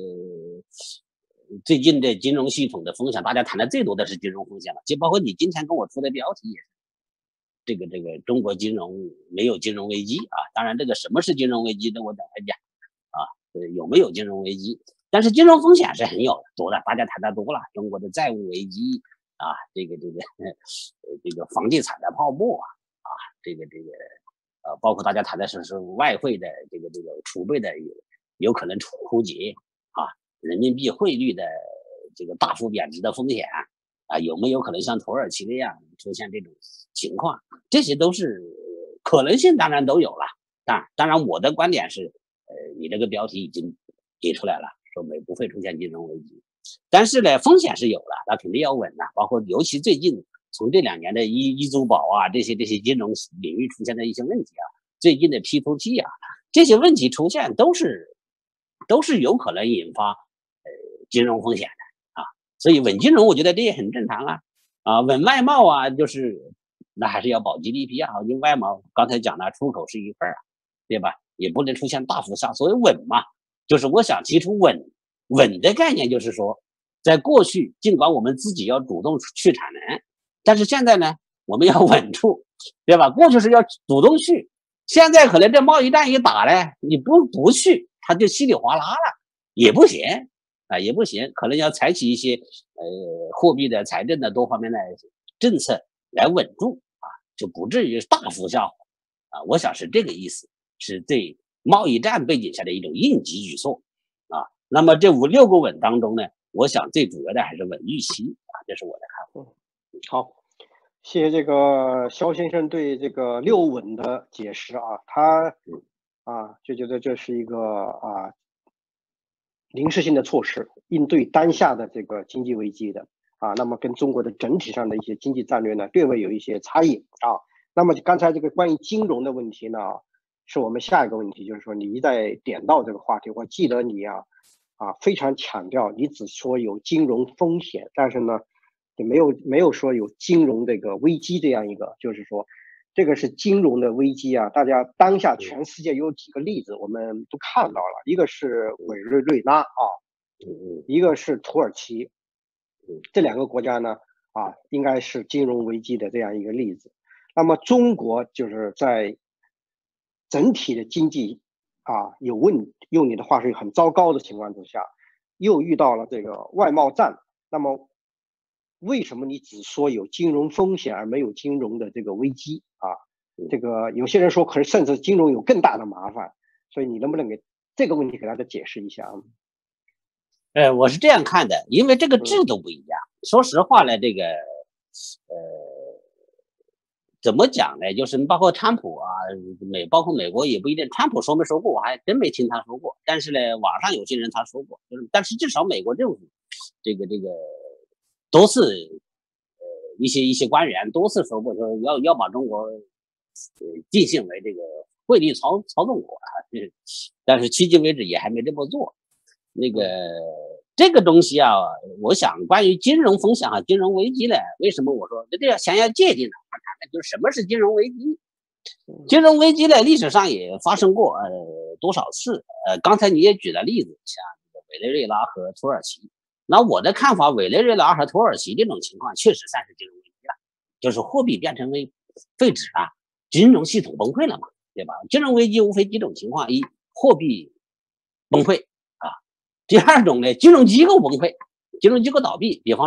[SPEAKER 2] 最近的金融系统的风险，大家谈的最多的是金融风险了，就包括你今天跟我出的标题也是，这个这个中国金融没有金融危机啊。当然，这个什么是金融危机呢？我等会讲啊，有没有金融危机？但是金融风险是很有的，多了，大家谈的多了。中国的债务危机啊，这个这个这个房地产的泡沫啊，啊，这个这个呃，包括大家谈的是是外汇的这个这个储备的有有可能枯竭啊，人民币汇率的这个大幅贬值的风险啊，有没有可能像土耳其那样出现这种情况？这些都是可能性，当然都有了。当然，当然我的观点是，呃，你这个标题已经给出来了。说没不会出现金融危机，但是呢，风险是有了，那肯定要稳的。包括尤其最近从这两年的一一租宝啊，这些这些金融领域出现的一些问题啊，最近的 P to P 啊，这些问题出现都是都是有可能引发呃金融风险的啊。所以稳金融，我觉得这也很正常啊啊，稳外贸啊，就是那还是要保 G D P 啊，因为外贸刚才讲了，出口是一份啊，对吧？也不能出现大幅下，所以稳嘛。就是我想提出稳稳的概念，就是说，在过去尽管我们自己要主动去产能，但是现在呢，我们要稳住，对吧？过去是要主动去，现在可能这贸易战一打呢，你不不去，它就稀里哗啦了，也不行啊，也不行，可能要采取一些呃货币的、财政的多方面的政策来稳住啊，就不至于大幅下滑啊。我想是这个意思，是对贸易战背景下的一种应急举措啊。那么这五六个稳当中呢，我想最主要的还是稳预期啊，这是我的看法。
[SPEAKER 1] 好，谢谢这个肖先生对这个六稳的解释啊，他啊就觉得这是一个啊临时性的措施，应对当下的这个经济危机的啊。那么跟中国的整体上的一些经济战略呢，略微有一些差异啊。那么刚才这个关于金融的问题呢，是我们下一个问题，就是说你一再点到这个话题，我记得你啊啊非常强调，你只说有金融风险，但是呢，也没有没有说有金融这个危机这样一个，就是说这个是金融的危机啊。大家当下全世界有几个例子，我们都看到了，一个是委内瑞拉啊，一个是土耳其，这两个国家呢啊，应该是金融危机的这样一个例子。那么中国就是在整体的经济啊有问，用你的话是很糟糕的情况之下，又遇到了这个外贸战。那么为什么你只说有金融风险而没有金融的这个危机啊？这个有些人说可能甚至金融有更大的麻烦，所以你能不能给这个问题给大家解释一下啊？
[SPEAKER 2] 呃，我是这样看的，因为这个制度不一样。嗯、说实话呢，这个呃。怎么讲呢？就是包括川普啊，美包括美国也不一定。川普说没说过，我还真没听他说过。但是呢，网上有些人他说过，就是但是至少美国政府这个这个多次呃一些一些官员多次说过，说要要把中国呃定性为这个汇率操操纵国啊。但是迄今为止也还没这么做。那个这个东西啊，我想关于金融风险和金融危机呢，为什么我说这要先要界定呢？就是什么是金融危机？金融危机呢，历史上也发生过呃多少次？呃，刚才你也举了例子，像这个委内瑞拉和土耳其。那我的看法，委内瑞拉和土耳其这种情况确实算是金融危机了，就是货币变成为废纸了，金融系统崩溃了嘛，对吧？金融危机无非几种情况：一，货币崩溃啊；第二种呢，金融机构崩溃，金融机构倒闭，比方说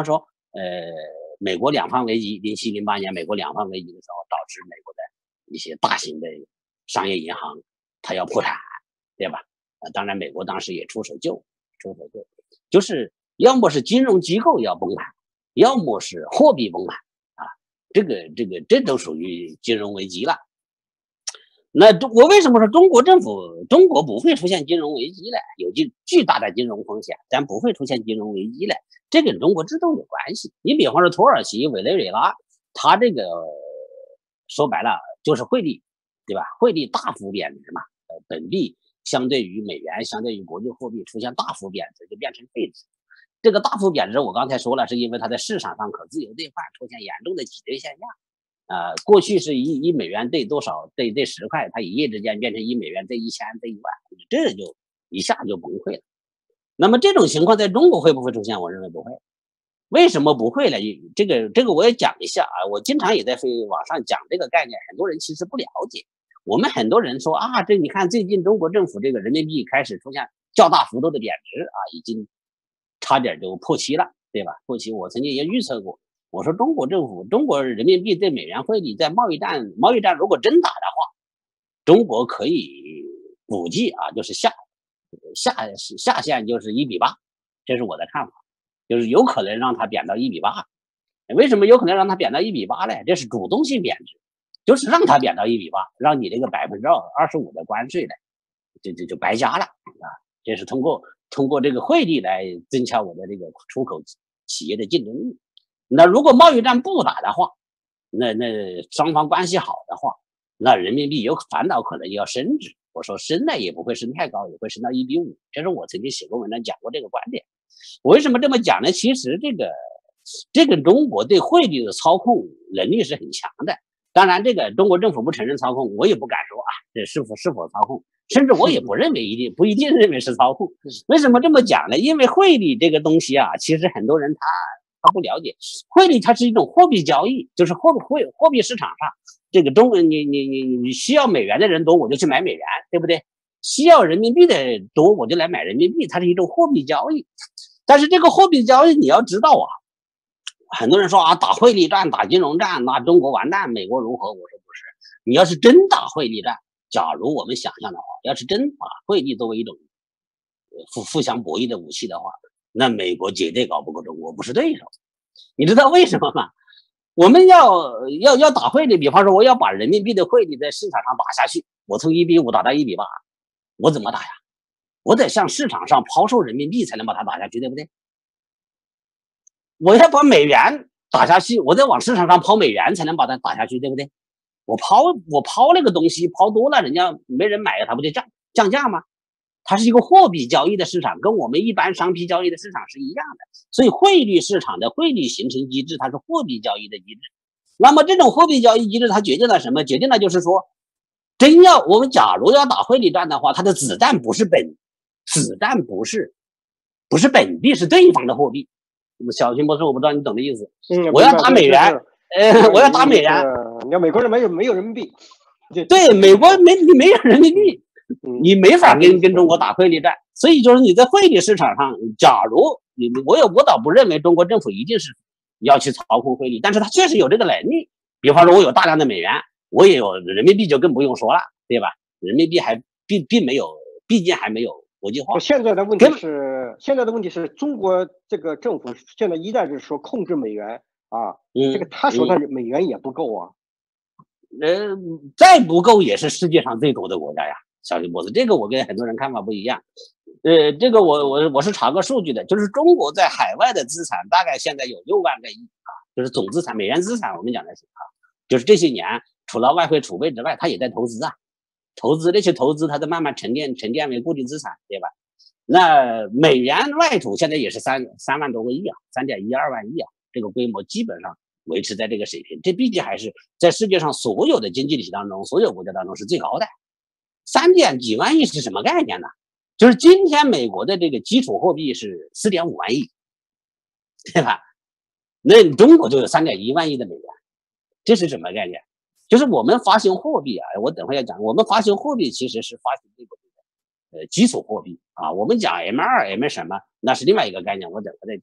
[SPEAKER 2] 呃，美国两方危机，零七零八年美国两方危机的时候，导致美国的一些大型的商业银行它要破产，对吧？呃，当然美国当时也出手救，出手救，就是要么是金融机构要崩盘，要么是货币崩盘啊，这个这个这都属于金融危机了。那中我为什么说中国政府中国不会出现金融危机呢？有巨巨大的金融风险，但不会出现金融危机呢？这跟中国制度有关系。你比方说土耳其委内瑞拉，它这个说白了就是汇率，对吧？汇率大幅贬值嘛，呃，本币相对于美元，相对于国际货币出现大幅贬值，就变成废纸。这个大幅贬值，我刚才说了，是因为它在市场上可自由兑换出现严重的挤兑现象。呃，过去是一一美元兑多少，兑兑十块，它一夜之间变成一美元兑一千，兑一万，这就一下就崩溃了。那么这种情况在中国会不会出现？我认为不会。为什么不会呢？这个这个我也讲一下啊，我经常也在网上讲这个概念，很多人其实不了解。我们很多人说啊，这你看最近中国政府这个人民币开始出现较大幅度的贬值啊，已经差点就破七了，对吧？破七，我曾经也预测过。我说中国政府，中国人民币对美元汇率在贸易战，贸易战如果真打的话，中国可以估计啊，就是下下下限就是一比八，这是我的看法，就是有可能让它贬到一比八。为什么有可能让它贬到一比八呢？这是主动性贬值，就是让它贬到一比八，让你这个百分之二十五的关税呢，就就就白加了啊！这是通过通过这个汇率来增强我的这个出口企业的竞争力。那如果贸易战不打的话，那那双方关系好的话，那人民币有反倒可能要升值。我说升呢也不会升太高，也会升到一比五。这是我曾经写过文章讲过这个观点。我为什么这么讲呢？其实这个这个中国对汇率的操控能力是很强的。当然，这个中国政府不承认操控，我也不敢说啊，这是否是否操控，甚至我也不认为一定不一定认为是操控。为什么这么讲呢？因为汇率这个东西啊，其实很多人他。他不了解，汇率它是一种货币交易，就是货汇货币市场上，这个中国你你你你需要美元的人多，我就去买美元，对不对？需要人民币的多，我就来买人民币，它是一种货币交易。但是这个货币交易你要知道啊，很多人说啊，打汇率战、打金融战，那中国完蛋，美国如何？我说不是，你要是真打汇率战，假如我们想象的话，要是真把汇率作为一种互互相博弈的武器的话。那美国绝对搞不过中国，不是对手。你知道为什么吗？我们要要要打汇率，比方说我要把人民币的汇率在市场上打下去，我从一比五打到一比八，我怎么打呀？我得向市场上抛售人民币才能把它打下去，对不对？我要把美元打下去，我得往市场上抛美元才能把它打下去，对不对？我抛我抛那个东西抛多了，人家没人买，它不就降降价吗？它是一个货币交易的市场，跟我们一般商品交易的市场是一样的，所以汇率市场的汇率形成机制，它是货币交易的机制。那么这种货币交易机制，它决定了什么？决定了就是说，真要我们假如要打汇率战的话，它的子弹不是本，子弹不是不是本币，是对方的货币。小新博士，我不知道你懂的意思。
[SPEAKER 1] 嗯，
[SPEAKER 2] 我要打美元，呃，我要打美元。
[SPEAKER 1] 你要美国人没有没有人民币，
[SPEAKER 2] 对，美国没没有人民币。你没法跟跟中国打汇率战，所以就是你在汇率市场上，假如你我也我倒不认为中国政府一定是要去操控汇率，但是他确实有这个能力。比方说，我有大量的美元，我也有人民币，就更不用说了，对吧？人民币还并并没有，毕竟还没有国际化。
[SPEAKER 1] 现在的问题是，现在的问题是中国这个政府现在一再就是说控制美元啊，
[SPEAKER 2] 嗯，
[SPEAKER 1] 这个他说的美元也不够啊，
[SPEAKER 2] 呃，再不够也是世界上最多的国家呀。小新博士，这个我跟很多人看法不一样。呃，这个我我我是查个数据的，就是中国在海外的资产大概现在有六万个亿啊，就是总资产，美元资产我们讲的是啊，就是这些年除了外汇储备之外，它也在投资啊，投资那些投资它在慢慢沉淀沉淀为固定资产，对吧？那美元外储现在也是三三万多个亿啊，三点一二万亿啊，这个规模基本上维持在这个水平，这毕竟还是在世界上所有的经济体当中，所有国家当中是最高的。三点几万亿是什么概念呢？就是今天美国的这个基础货币是四点五万亿，对吧？那中国就有三点一万亿的美元，这是什么概念？就是我们发行货币啊，我等会要讲，我们发行货币其实是发行这个呃基础货币啊，我们讲 M 二 M 什么，那是另外一个概念，我等会再讲。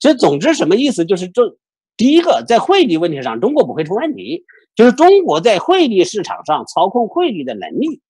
[SPEAKER 2] 所以总之什么意思？就是这第一个，在汇率问题上，中国不会出问题，就是中国在汇率市场上操控汇率的能力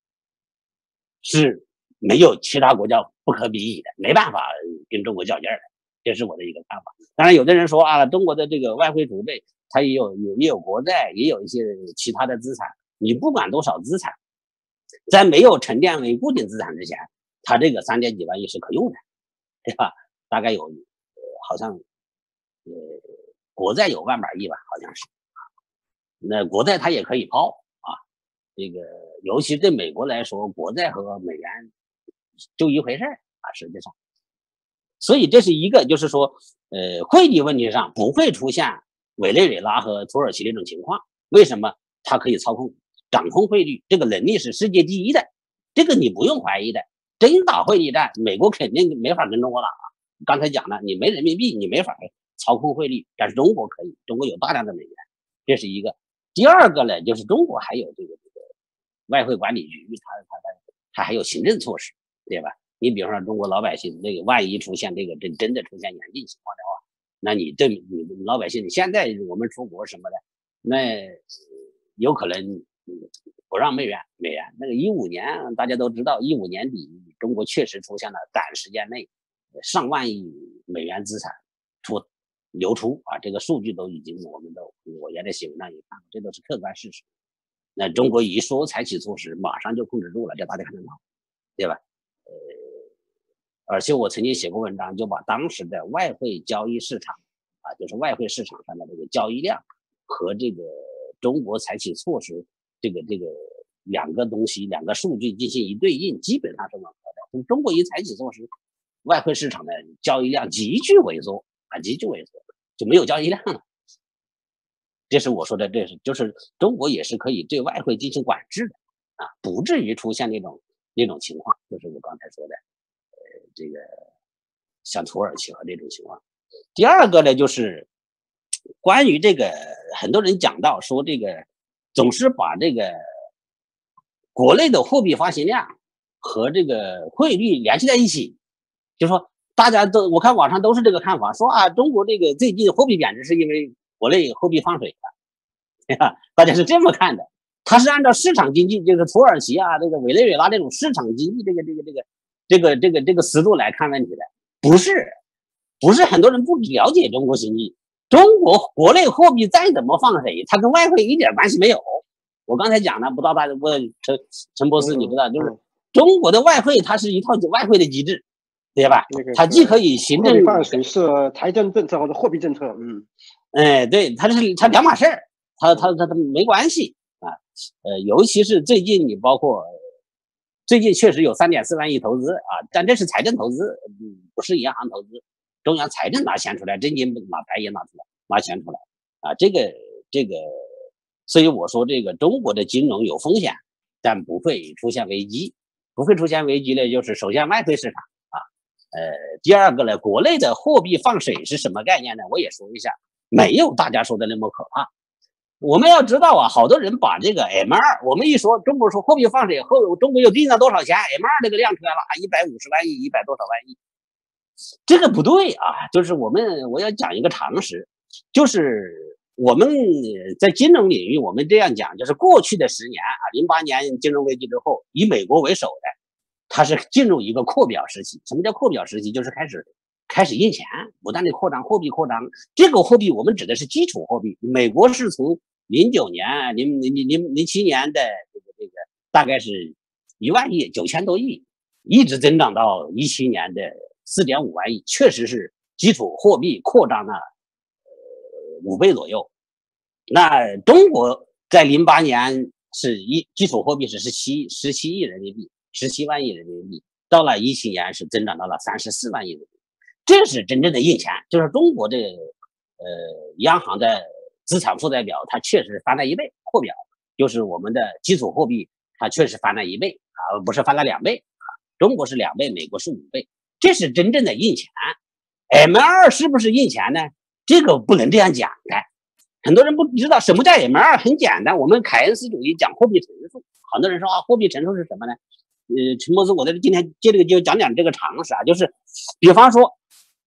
[SPEAKER 2] 是没有其他国家不可比拟的，没办法跟中国较劲儿的，这是我的一个看法。当然，有的人说啊，中国的这个外汇储备，它也有也也有国债，也有一些其他的资产，你不管多少资产，在没有沉淀为固定资产之前，它这个三点几万亿是可用的，对吧？大概有，呃，好像，呃，国债有万把亿吧，好像是。那国债它也可以抛啊，这个尤其对美国来说，国债和美元就一回事儿啊，实际上。所以这是一个，就是说，呃，汇率问题上不会出现委内瑞拉和土耳其这种情况。为什么？它可以操控、掌控汇率，这个能力是世界第一的，这个你不用怀疑的。真打汇率战，美国肯定没法跟中国打啊。刚才讲了，你没人民币，你没法操控汇率，但是中国可以，中国有大量的美元，这是一个。第二个呢，就是中国还有这个这个外汇管理局，它它它它还有行政措施，对吧？你比方说中国老百姓这个万一出现这个真真的出现严峻情况的话，那你这你老百姓现在我们出国什么的，那有可能不让美元美元。那个一五年大家都知道，一五年底中国确实出现了短时间内上万亿美元资产出流出啊，这个数据都已经我们都我也在新闻上也看，这都是客观事实。那中国一说采取措施，马上就控制住了，这大家看得到，对吧？呃，而且我曾经写过文章，就把当时的外汇交易市场啊，就是外汇市场上的这个交易量和这个中国采取措施，这个这个两个东西两个数据进行一对应，基本上是吻合的。中国一采取措施，外汇市场的交易量急剧萎缩啊，急剧萎缩，就没有交易量了。这是我说的，这是就是中国也是可以对外汇进行管制的啊，不至于出现那种那种情况，就是我刚才说的，呃，这个像土耳其和这种情况。第二个呢，就是关于这个，很多人讲到说这个总是把这个国内的货币发行量和这个汇率联系在一起，就说大家都我看网上都是这个看法，说啊，中国这个最近货币贬值是因为国内货币放水的，大家是这么看的。它是按照市场经济，就是土耳其啊，这个委内瑞拉这种市场经济这个这个这个这个这个这个思路来看问题的，不是不是很多人不了解中国经济，中国国内货币再怎么放水，它跟外汇一点关系没有。我刚才讲了，不知道大家问陈陈博士，你知道，就是中国的外汇它是一套外汇的机制。对吧？它既可以行政
[SPEAKER 1] 放水是财政政策或者货币政策，嗯，
[SPEAKER 2] 哎，对，它是它两码事儿，它它它它没关系啊。呃，尤其是最近，你包括最近确实有三点四万亿投资啊，但这是财政投资，嗯，不是银行投资，中央财政拿钱出来，真金拿白银拿出来，拿钱出来啊，这个这个，所以我说这个中国的金融有风险，但不会出现危机，不会出现危机呢，就是首先外汇市场。呃，第二个呢，国内的货币放水是什么概念呢？我也说一下，没有大家说的那么可怕。我们要知道啊，好多人把这个 M 二，我们一说中国说货币放水后，中国又印了多少钱 ？M 二这个量出来了，一百五十万亿，一百多少万亿，这个不对啊。就是我们我要讲一个常识，就是我们在金融领域，我们这样讲，就是过去的十年啊，零八年金融危机之后，以美国为首的。它是进入一个扩表时期。什么叫扩表时期？就是开始开始印钱，不断的扩张，货币扩张。这个货币我们指的是基础货币。美国是从零九年、零零零零零七年的这个这个大概是一万亿、九千多亿，一直增长到一七年的四点五万亿，确实是基础货币扩张了呃五倍左右。那中国在零八年是一基础货币是十七十七亿人民币。十七万亿人民币，到了一七年是增长到了三十四万亿人民币，这是真正的印钱，就是中国的呃央行的资产负债表，它确实翻了一倍，扩表就是我们的基础货币，它确实翻了一倍啊，不是翻了两倍啊，中国是两倍，美国是五倍，这是真正的印钱。M 二是不是印钱呢？这个不能这样讲的，很多人不知道什么叫 M 二，很简单，我们凯恩斯主义讲货币乘数，很多人说啊，货币乘数是什么呢？呃，陈博士，我在这今天接这个就讲讲这个常识啊，就是比方说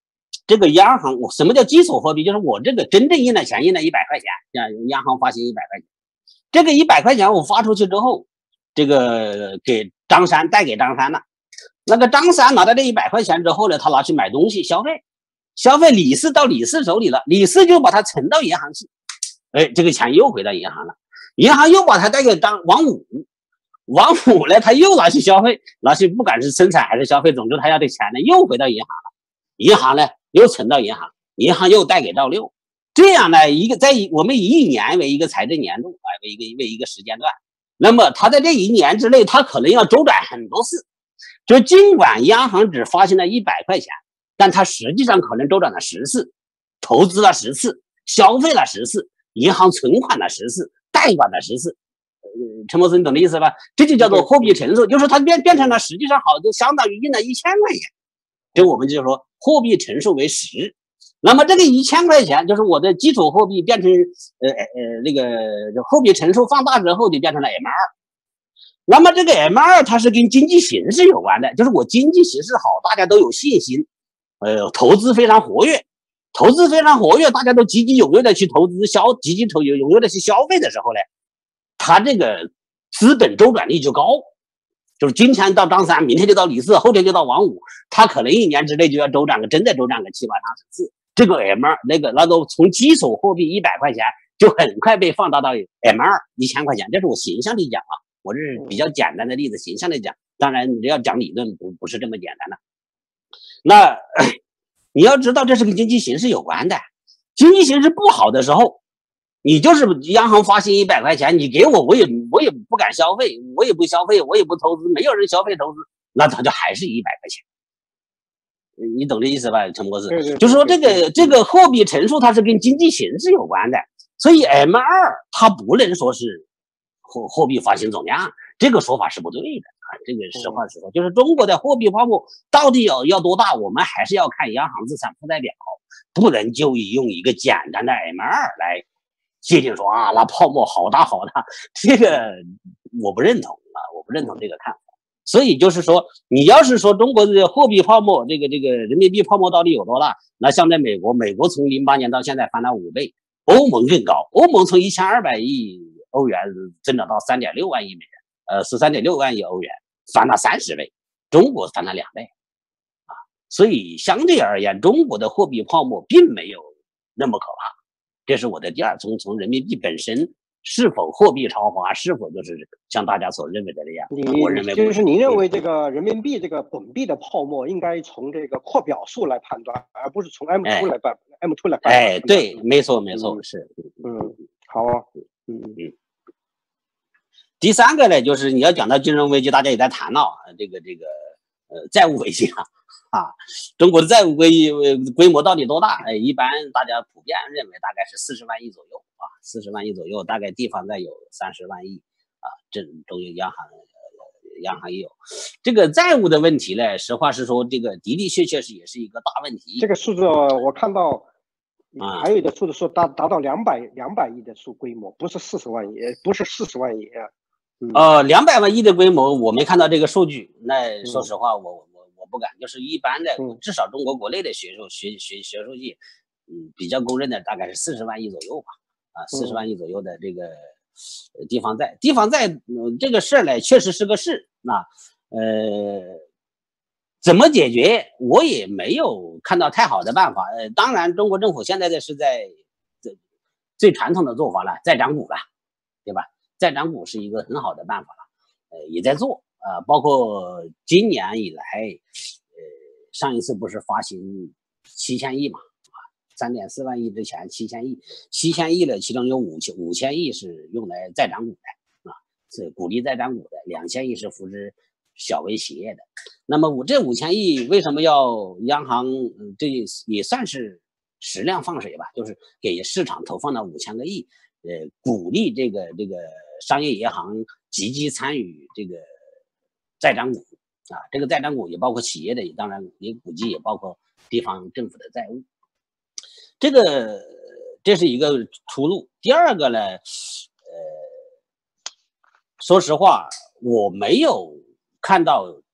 [SPEAKER 2] 这个央行，我什么叫基础货币？就是我这个真正印的钱，印了一百块钱，像央行发行一百块钱，这个一百块钱我发出去之后，这个给张三带给张三了，那个张三拿到这一百块钱之后呢，他拿去买东西消费，消费李四到李四手里了，李四就把它存到银行去，哎，这个钱又回到银行了，银行又把它带给张王五，王五呢他又拿去消费，拿去不管是生产还是消费，总之他要的钱呢又回到银行了，银行呢又存到银行，银行又带给赵六，这样呢一个在我们以一年为一个财政年度啊，为一个为一个时间段，那么他在这一年之内，他可能要周转很多次，就尽管央行只发行了一百块钱，但他实际上可能周转了十次，投资了十次，消费了十次，银行存款了十次，贷款了十次。呃，陈博士，你懂的意思吧？这就叫做货币乘数，就是它变变成了实际上好就相当于印了一千块钱，这我们就说货币乘数为十。那么这个一千块钱就是我的基础货币变成呃呃那个货币乘数放大之后就变成了 M 二。那么这个 M 二它是跟经济形势有关的，就是我经济形势好，大家都有信心，呃，投资非常活跃，投资非常活跃，大家都积极踊跃的去投资消，积极投踊跃的去消费的时候呢，它这个资本周转率就高，就是今天到张三，明天就到李四，后天就到王五，他可能一年之内就要周转个真的周转个七八趟十次。这个 M 二那个那个从基础货币一百块钱就很快被放大到 M 二一千块钱，这是我形象地讲啊，我这是比较简单的例子，形象地讲。当然你要讲理论不不是这么简单的。那你要知道这是跟经济形势有关的，经济形势不好的时候，你就是央行发行一百块钱，你给我我也我也不敢消费，我也不消费，我也不投资，没有人消费投资，那他就还是一百块钱。你懂这意思吧，陈博士？
[SPEAKER 1] 对对对，
[SPEAKER 2] 就是说这个这个货币乘数它是跟经济形势有关的，所以 M 二它不能说是货货币发行总量，这个说法是不对的啊。这个实话实说，就是中国的货币泡沫到底要要多大，我们还是要看央行资产负债表，不能就用一个简单的 M 二来界定说啊，那泡沫好大好大，这个我不认同啊，我不认同这个看法。所以就是说，你要是说中国的货币泡沫，这个这个人民币泡沫到底有多大？那像在美国，美国从零八年到现在翻了五倍，欧盟更高，欧盟从一千二百亿欧元增长到三点六万亿美元，呃，十三点六万亿欧元，翻了三十倍，中国翻了两倍，啊，所以相对而言，中国的货币泡沫并没有那么可怕，这是我的第二，从从人民币本身。是否货币超发？是否就是像大家所认为的这样？
[SPEAKER 1] 你
[SPEAKER 2] 我认为
[SPEAKER 1] 就是您认为这个人民币这个本币的泡沫应该从这个扩表数来判断，而不是从 M 二 来判 M 二 来判断。
[SPEAKER 2] 哎，对，没错，没错，
[SPEAKER 1] 嗯、
[SPEAKER 2] 是。
[SPEAKER 1] 嗯，好啊。嗯
[SPEAKER 2] 嗯。第三个呢，就是你要讲到金融危机，大家也在谈到这个这个呃债务危机啊。啊，中国的债务规规模到底多大？哎，一般大家普遍认为大概是四十万亿左右啊，四十万亿左右，大概地方债有三十万亿啊，这中央央行央行也有。这个债务的问题呢，实话实说，这个的的确确是也是一个大问题。
[SPEAKER 1] 这个数字我看到，还有一个数字说达达到两百两百亿的数规模，不是四十万亿，不是四十万亿啊。
[SPEAKER 2] 嗯、呃，两百万亿的规模，我没看到这个数据。那说实话，我。我不敢，就是一般的，至少中国国内的学术学学学术界，嗯，比较公认的大概是四十万亿左右吧，啊，四十万亿左右的这个地方债，地方债、嗯、这个事儿呢，确实是个事，那呃，怎么解决，我也没有看到太好的办法。呃，当然，中国政府现在的是在最最传统的做法了，再涨股了，对吧？再涨股是一个很好的办法了，呃，也在做。呃，包括今年以来，呃，上一次不是发行七千亿嘛，啊，三点四万亿之前七千亿，七千亿的其中有五千五千亿是用来再涨股的，啊，是鼓励再涨股的，两千亿是扶持小微企业的。那么我这五千亿为什么要央行？嗯，这也算是适量放水吧，就是给市场投放了五千个亿，呃，鼓励这个这个商业银行积极参与这个。再涨股啊，这个再涨股也包括企业的，当然也估计也包括地方政府的债务。这个这是一个出路。第二个呢，呃，说实话，我没有看到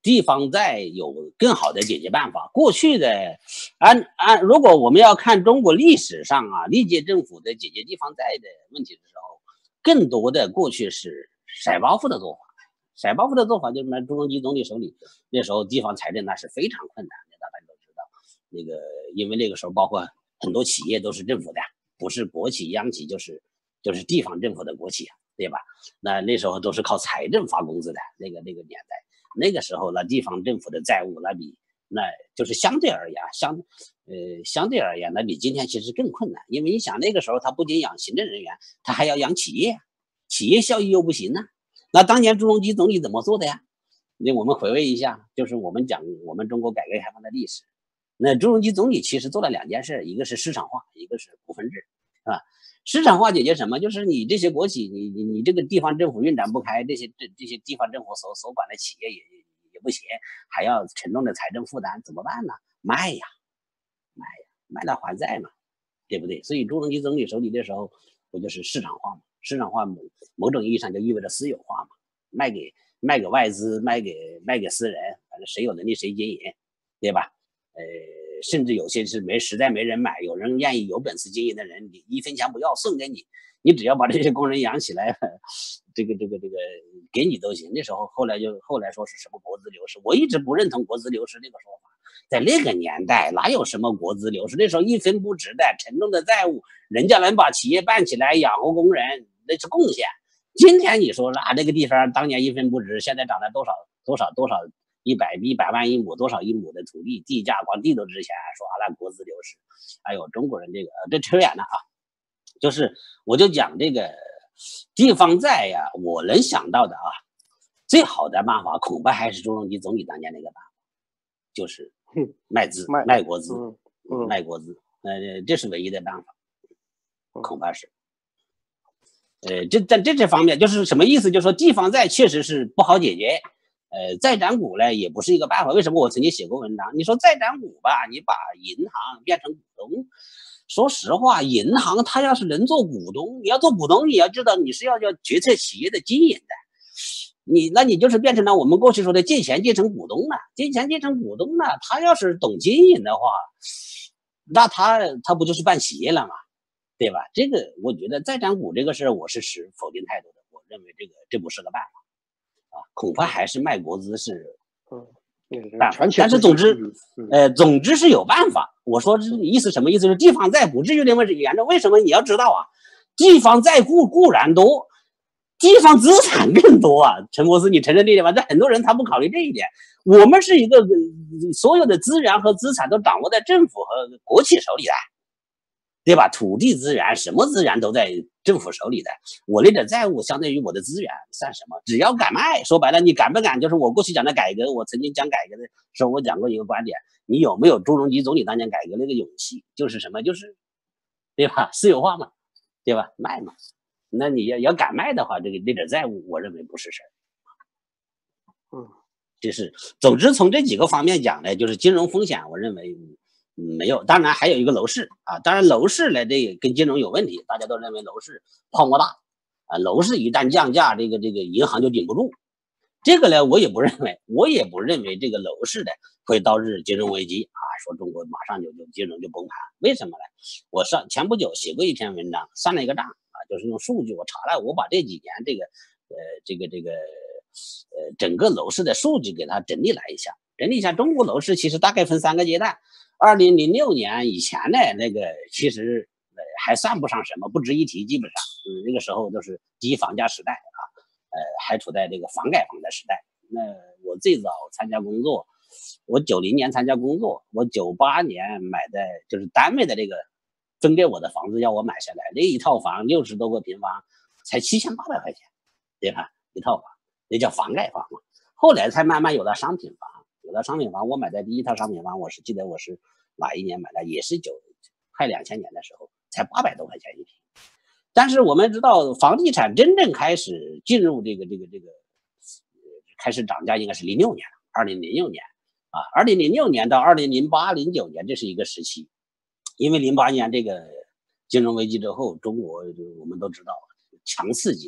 [SPEAKER 2] 地方债有更好的解决办法。过去的按按，如果我们要看中国历史上啊，历届政府的解决地方债的问题的时候，更多的过去是甩包袱的做法。甩包袱的做法就是什么？朱镕基总理手里那时候地方财政那是非常困难的，大家都知道。那个因为那个时候包括很多企业都是政府的，不是国企、央企，就是就是地方政府的国企啊，对吧？那那时候都是靠财政发工资的，那个那个年代。那个时候呢，地方政府的债务那比那就是相对而言，相呃相对而言，那比今天其实更困难，因为你想那个时候他不仅养行政人员，他还要养企业，企业效益又不行呢。那当年朱镕基总理怎么做的呀？那我们回味一下，就是我们讲我们中国改革开放的历史。那朱镕基总理其实做了两件事，一个是市场化，一个是股份制，是吧？市场化解决什么？就是你这些国企，你你你这个地方政府运转不开，这些这这些地方政府所所管的企业也也也不行，还要沉重的财政负担，怎么办呢？卖呀，卖呀，卖了还债嘛，对不对？所以朱镕基总理手里的时候，不就是市场化嘛？市场化某某种意义上就意味着私有化嘛，卖给卖给外资，卖给卖给私人，反正谁有能力谁经营，对吧？呃。甚至有些是没实在没人买，有人愿意有本事经营的人，你一分钱不要送给你，你只要把这些工人养起来，这个这个这个给你都行。那时候后来就后来说是什么国资流失，我一直不认同国资流失这个说法，在那个年代哪有什么国资流失？那时候一分不值的沉重的债务，人家能把企业办起来养活工人，那是贡献。今天你说啊，那个地方当年一分不值，现在涨了多少多少多少？一百一百万一亩，多少一亩的土地，地价光地都值钱，说啊那国资流失，哎呦，中国人这个这扯远了啊，就是我就讲这个地方债呀，我能想到的啊，最好的办法恐怕还是朱镕基总理当年那个办法，就是卖资卖卖国资，
[SPEAKER 1] 嗯嗯、
[SPEAKER 2] 卖国资，呃，这是唯一的办法，恐怕是。呃，这在这这方面就是什么意思？就是说地方债确实是不好解决。呃，债转股呢也不是一个办法。为什么？我曾经写过文章，你说债转股吧，你把银行变成股东，说实话，银行它要是能做股东，你要做股东，你要知道你是要要决策企业的经营的，你那你就是变成了我们过去说的借钱借成股东了，借钱借成股东了，他要是懂经营的话，那他他不就是办企业了吗？对吧？这个我觉得债转股这个事我是持否定态度的，我认为这个这不是个办法。啊，恐怕还是卖国资是办法，但是总之，呃，总之是有办法。我说这意思什么意思？是地方债不至于那么严重。为什么？你要知道啊，地方债固固然多，地方资产更多啊。陈博士，你承认这一点吗？这很多人他不考虑这一点。我们是一个所有的资源和资产都掌握在政府和国企手里的。对吧？土地资源，什么资源都在政府手里的。我那点债务相对于我的资源算什么？只要敢卖，说白了，你敢不敢？就是我过去讲的改革，我曾经讲改革的时候，我讲过一个观点：你有没有朱镕基总理当年改革那个勇气？就是什么？就是对吧？私有化嘛，对吧？卖嘛。那你要要敢卖的话，这个那点债务，我认为不是事儿。
[SPEAKER 1] 嗯，
[SPEAKER 2] 就是，总之从这几个方面讲呢，就是金融风险，我认为。没有，当然还有一个楼市啊，当然楼市呢，这个跟金融有问题，大家都认为楼市泡沫大啊，楼市一旦降价，这个这个银行就顶不住。这个呢，我也不认为，我也不认为这个楼市的会导致金融危机啊，说中国马上就就金融就崩盘，为什么呢？我上前不久写过一篇文章，算了一个账啊，就是用数据我查了，我把这几年这个呃这个这个呃整个楼市的数据给它整理了一下，整理一下中国楼市其实大概分三个阶段。二零零六年以前呢，那个其实呃还算不上什么，不值一提，基本上，嗯，那个时候都是低房价时代啊，呃，还处在这个房改房的时代。那我最早参加工作，我九零年参加工作，我九八年买的就是单位的这个分给我的房子要我买下来，那一套房六十多个平方，才七千八百块钱，对吧？一套房，那叫房改房嘛。后来才慢慢有了商品房。有了商品房，我买的第一套商品房，我是记得我是哪一年买的，也是九快两千年的时候，才八百多块钱一平。但是我们知道，房地产真正开始进入这个这个这个开始涨价，应该是零六年，二零零六年啊，二零零六年到二零零八零九年，这是一个时期。因为零八年这个金融危机之后，中国我们都知道强刺激啊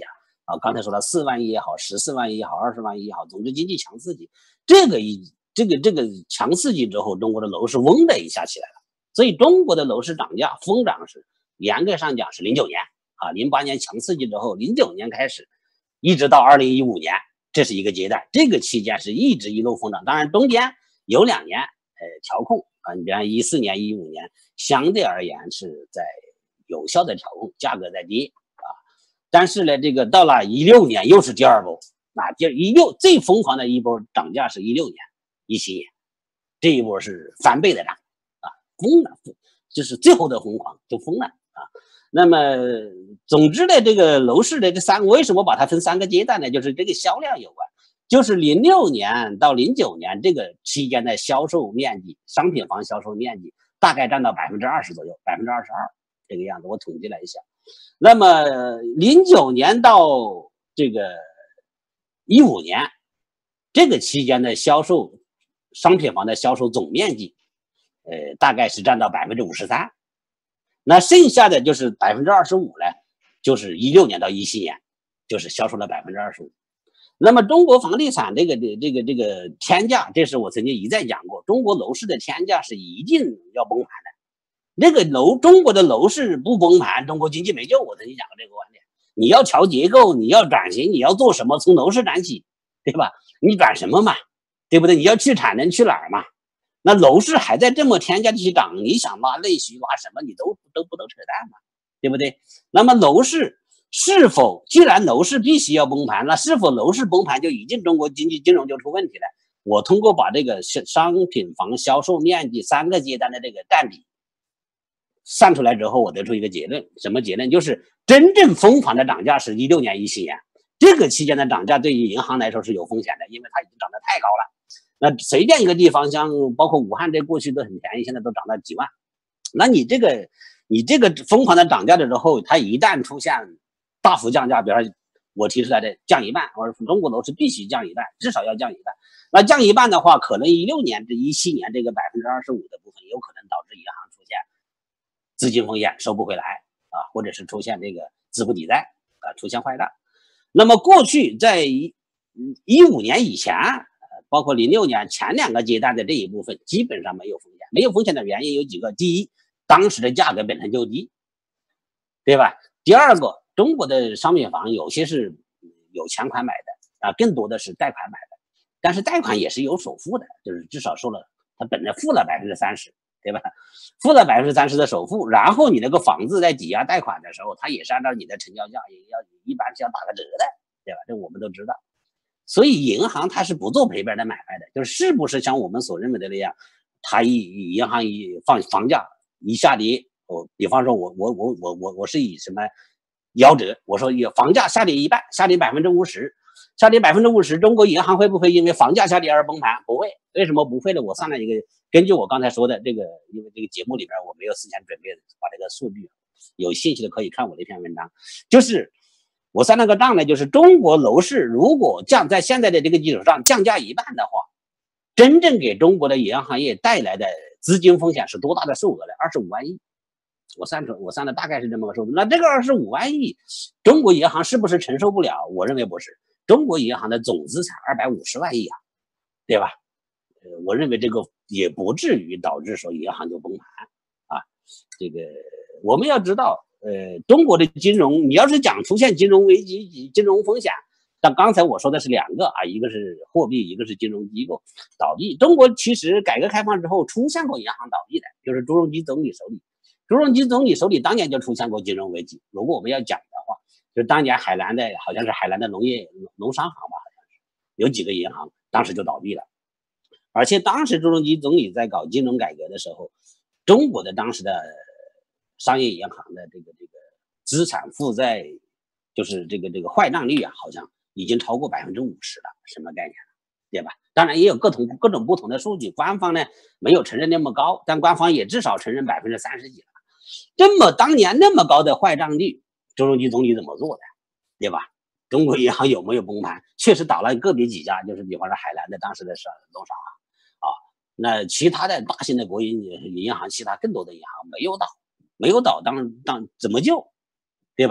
[SPEAKER 2] 啊，刚才说了四万亿也好，十四万亿也好，二十万亿也好，总之经济强刺激，这个一这个这个强刺激之后，中国的楼市嗡的一下起来了。所以中国的楼市涨价疯涨是严格上讲是零九年啊，零八年强刺激之后，零九年开始，一直到二零一五年，这是一个阶段，这个期间是一直一路疯涨。当然中间有两年呃调控啊，你比方一四年、一五年，相对而言是在有效的调控，价格在跌。但是呢，这个到了一六年又是第二波，啊，第一六最疯狂的一波涨价是一六年、一七年，这一波是翻倍的涨，啊，疯了，就是最后的疯狂就疯了啊。那么，总之呢，这个楼市的这三，为什么把它分三个阶段呢？就是这个销量有关，就是零六年到零九年这个期间的销售面积，商品房销售面积大概占到百分之二十左右，百分之二十二这个样子，我统计了一下。那么零九年到这个一五年这个期间的销售商品房的销售总面积，呃，大概是占到百分之五十三。那剩下的就是百分之二十五呢，就是一六年到一七年，就是销售了百分之二十五。那么中国房地产这个这个这个天价，这是我曾经一再讲过，中国楼市的天价是一定要崩盘的。这个楼，中国的楼市不崩盘，中国经济没救。我曾经讲过这个观点。你要调结构，你要转型，你要做什么？从楼市转起，对吧？你转什么嘛？对不对？你要去产能去哪儿嘛？那楼市还在这么天价的去涨，你想拉内需拉什么，你都都不能扯淡嘛，对不对？那么楼市是否，既然楼市必须要崩盘，那是否楼市崩盘就已经中国经济金融就出问题了？我通过把这个商品房销售面积三个阶段的这个占比算出来之后，我得出一个结论，什么结论？就是真正疯狂的涨价是一六年、一七年，这个期间的涨价对于银行来说是有风险的，因为它已经涨得太高了。那随便一个地方，像包括武汉，这过去都很便宜，现在都涨到几万。那你这个，你这个疯狂的涨价的时候，它一旦出现大幅降价，比如说我提出来的降一半，我说中国楼市必须降一半，至少要降一半。那降一半的话，可能一六年至一七年这个百分之二十五的部分，有可能导致银行出现资金风险收不回来啊，或者是出现这个资不抵债啊，出现坏账。那么过去在一五年以前，包括零六年前两个阶段的这一部分，基本上没有风险。没有风险的原因有几个：第一，当时的价格本身就低，对吧？第二个，中国的商品房有些是有钱款买的啊，更多的是贷款买的，但是贷款也是有首付的，就是至少收了，他本来付了百分之三十。对吧？付了百分之三十的首付，然后你那个房子在抵押贷款的时候，它也是按照你的成交价，也要一般是要打个折的，对吧？这我们都知道。所以银行它是不做赔本的买卖的，就是是不是像我们所认为的那样，它一银行一放房价一下跌，我比方说我我我我我我是以什么夭折，我说房价下跌一半，下跌百分之五十。下跌百分之五十，中国银行会不会因为房价下跌而崩盘？不会。为什么不会呢？我算了一个，根据我刚才说的这个，因为这个节目里边我没有事先准备，把这个数据，有兴趣的可以看我的一篇文章。就是我算那个账呢，就是中国楼市如果降在现在的这个基础上降价一半的话，真正给中国的银行业带来的资金风险是多大的数额呢？二十五万亿。我算出我算的大概是这么个数字。那这个二十五万亿，中国银行是不是承受不了？我认为不是。中国银行的总资产二百五十万亿啊，对吧？呃，我认为这个也不至于导致说银行就崩盘啊。这个我们要知道，呃，中国的金融，你要是讲出现金融危机、金融风险，但刚才我说的是两个啊，一个是货币，一个是金融机构倒闭。中国其实改革开放之后出现过银行倒闭的，就是朱镕基总理手里，朱镕基总理手里当年就出现过金融危机。如果我们要讲的话，就当年海南的，好像是海南的农业农商行吧，好像是有几个银行当时就倒闭了。而且当时朱镕基总理在搞金融改革的时候，中国的当时的商业银行的这个这个资产负债，就是这个这个坏账率啊，好像已经超过百分之五十了，什么概念？对吧？当然也有各种各种不同的数据，官方呢没有承认那么高，但官方也至少承认百分之三十几了。这么当年那么高的坏账率，朱镕基总理怎么做的，对吧？中国银行有没有崩盘？确实倒了个别几家，就是比方说海南的当时的是农商行啊，那其他的大型的国营银行，其他更多的银行没有倒，没有倒，当当怎么救，对吧？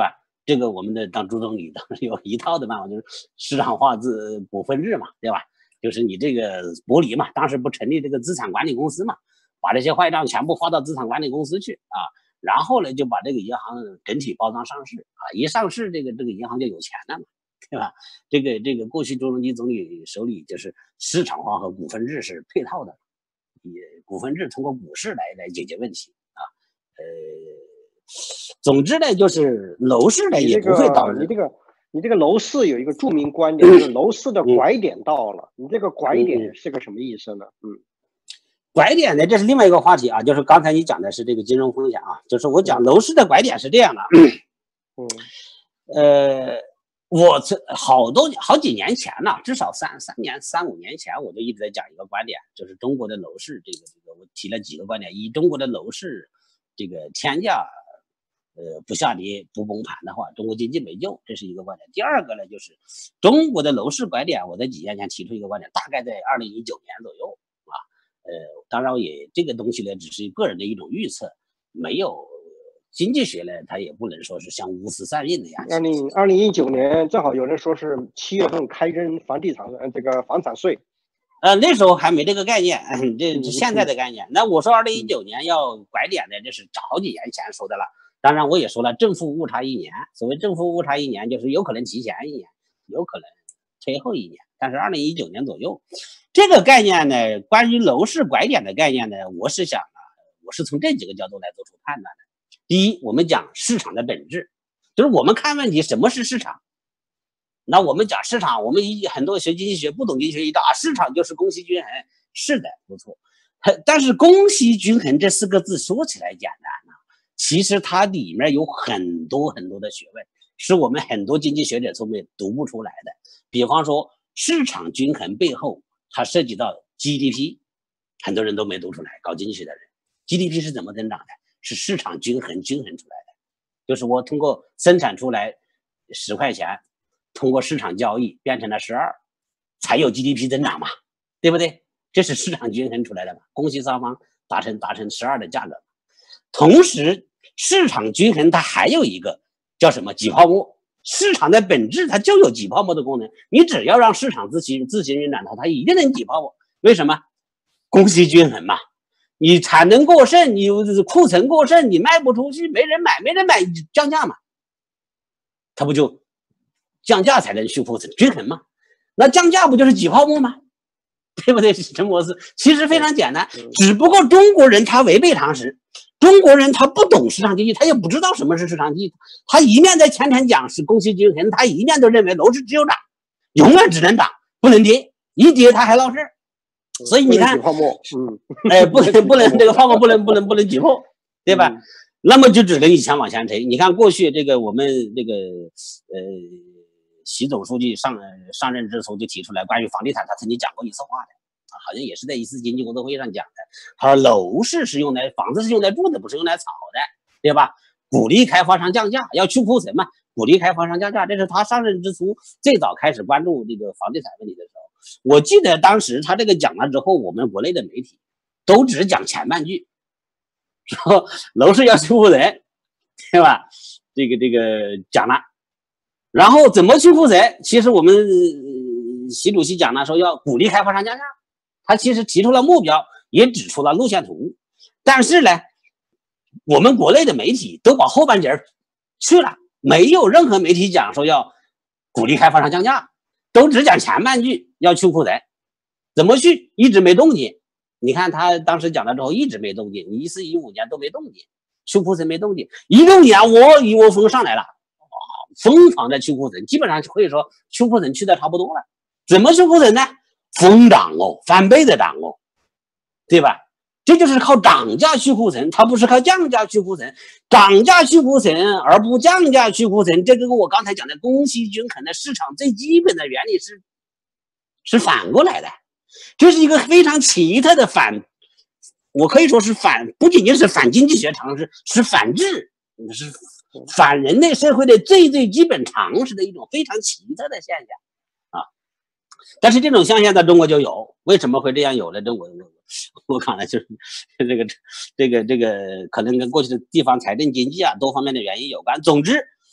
[SPEAKER 2] 这个我们的当朱总理当时有一套的办法，就是市场化资股份制嘛，对吧？就是你这个博理嘛，当时不成立这个资产管理公司嘛，把这些坏账全部发到资产管理公司去啊，然后呢就把这个银行整体包装上市啊，一上市这个这个银行就有钱了嘛，对吧？这个这个过去周荣基总理手里就是市场化和股份制是配套的，也股份制通过股市来来解决问题啊，呃，总之呢就是楼市呢也不会导致
[SPEAKER 1] 你这个你这个楼市有一个著名观点，就是楼市的拐点到了，你这个拐点是个什么意思呢？嗯。
[SPEAKER 2] 拐点呢，这是另外一个话题啊，就是刚才你讲的是这个金融风险啊，就是我讲楼市的拐点是这样的，
[SPEAKER 1] 嗯，
[SPEAKER 2] 呃，我这好多好几年前呢，至少三三年三五年前，我就一直在讲一个观点，就是中国的楼市这个这个，我提了几个观点，一中国的楼市这个天价，呃不下跌不崩盘的话，中国经济没救，这是一个观点。第二个呢，就是中国的楼市拐点，我在几年前提出一个观点，大概在二零一九年左右。呃，当然也这个东西呢，只是个人的一种预测，没有经济学呢，它也不能说是像五四三印那样。
[SPEAKER 1] 二零二零一九年正好有人说是七月份开征房地产呃这个房产税，
[SPEAKER 2] 呃那时候还没这个概念，这是现在的概念。那我说二零一九年要拐点的，这是好几年前说的了。当然我也说了，正负误差一年，所谓正负误差一年，就是有可能提前一年，有可能推后一年，但是二零一九年左右。这个概念呢，关于楼市拐点的概念呢，我是想啊，我是从这几个角度来做出判断的。第一，我们讲市场的本质，就是我们看问题，什么是市场？那我们讲市场，我们一很多学经济学不懂经济学一道啊，市场就是供需均衡，是的，不错。但是供需均衡这四个字说起来简单啊，其实它里面有很多很多的学问，是我们很多经济学者都没读不出来的。比方说，市场均衡背后，它涉及到 G D P， 很多人都没读出来，搞经济学的人 ，G D P 是怎么增长的？是市场均衡均衡出来的，就是我通过生产出来十块钱，通过市场交易变成了十二，才有 G D P 增长嘛，对不对？这是市场均衡出来的嘛，供需双方达成达成十二的价格。同时，市场均衡它还有一个叫什么？挤泡沫。市场的本质它就有挤泡沫的功能，你只要让市场自行自行运转它，它一定能挤泡沫。为什么？供需均衡嘛，你产能过剩，你库存过剩，你卖不出去，没人买，没人买，降价嘛，它不就降价才能去库存均衡嘛？那降价不就是挤泡沫吗？对不对？陈博士，其实非常简单，只不过中国人他违背常识。中国人他不懂市场经济，他也不知道什么是市场经济。他一面在前天讲是供需均衡，他一面都认为楼市只有涨，永远只能涨，不能跌，一跌他还闹事儿。所以你看，
[SPEAKER 1] 泡沫，嗯，
[SPEAKER 2] 哎，不能不能这个泡沫不能不能不能挤破，对吧？嗯、那么就只能以前往前推。你看过去这个我们这个呃，习总书记上上任之初就提出来关于房地产，他曾经讲过一次话的。好像也是在一次经济工作会上讲的，他说楼市是用来房子是用来住的，不是用来炒的，对吧？鼓励开发商降价，要去库存嘛，鼓励开发商降价，这是他上任之初最早开始关注这个房地产问题的时候。我记得当时他这个讲了之后，我们国内的媒体都只讲前半句，说楼市要去库存，对吧？这个这个讲了，然后怎么去库存？其实我们习主席讲的时候要鼓励开发商降价。他其实提出了目标，也指出了路线图，但是呢，我们国内的媒体都把后半截去了，没有任何媒体讲说要鼓励开发商降价，都只讲前半句要去库存，怎么去一直没动静。你看他当时讲了之后一直没动静，你一四一五年都没动静，去库存没动静，一六年我一窝蜂上来了，疯狂的去库存，基本上可以说去库存去的差不多了。怎么去库存呢？疯涨哦，翻倍的涨哦，对吧？这就是靠涨价去库存，它不是靠降价去库存。涨价去库存而不降价去库存，这跟我刚才讲的供需均衡的市场最基本的原理是是反过来的。这是一个非常奇特的反，我可以说是反，不仅仅是反经济学常识，是反智，是反人类社会的最最基本常识的一种非常奇特的现象。但是这种现象在中国就有，为什么会这样有呢？这我我我看来就是这个这个这个可能跟过去的地方财政经济啊多方面的原因有关。总之，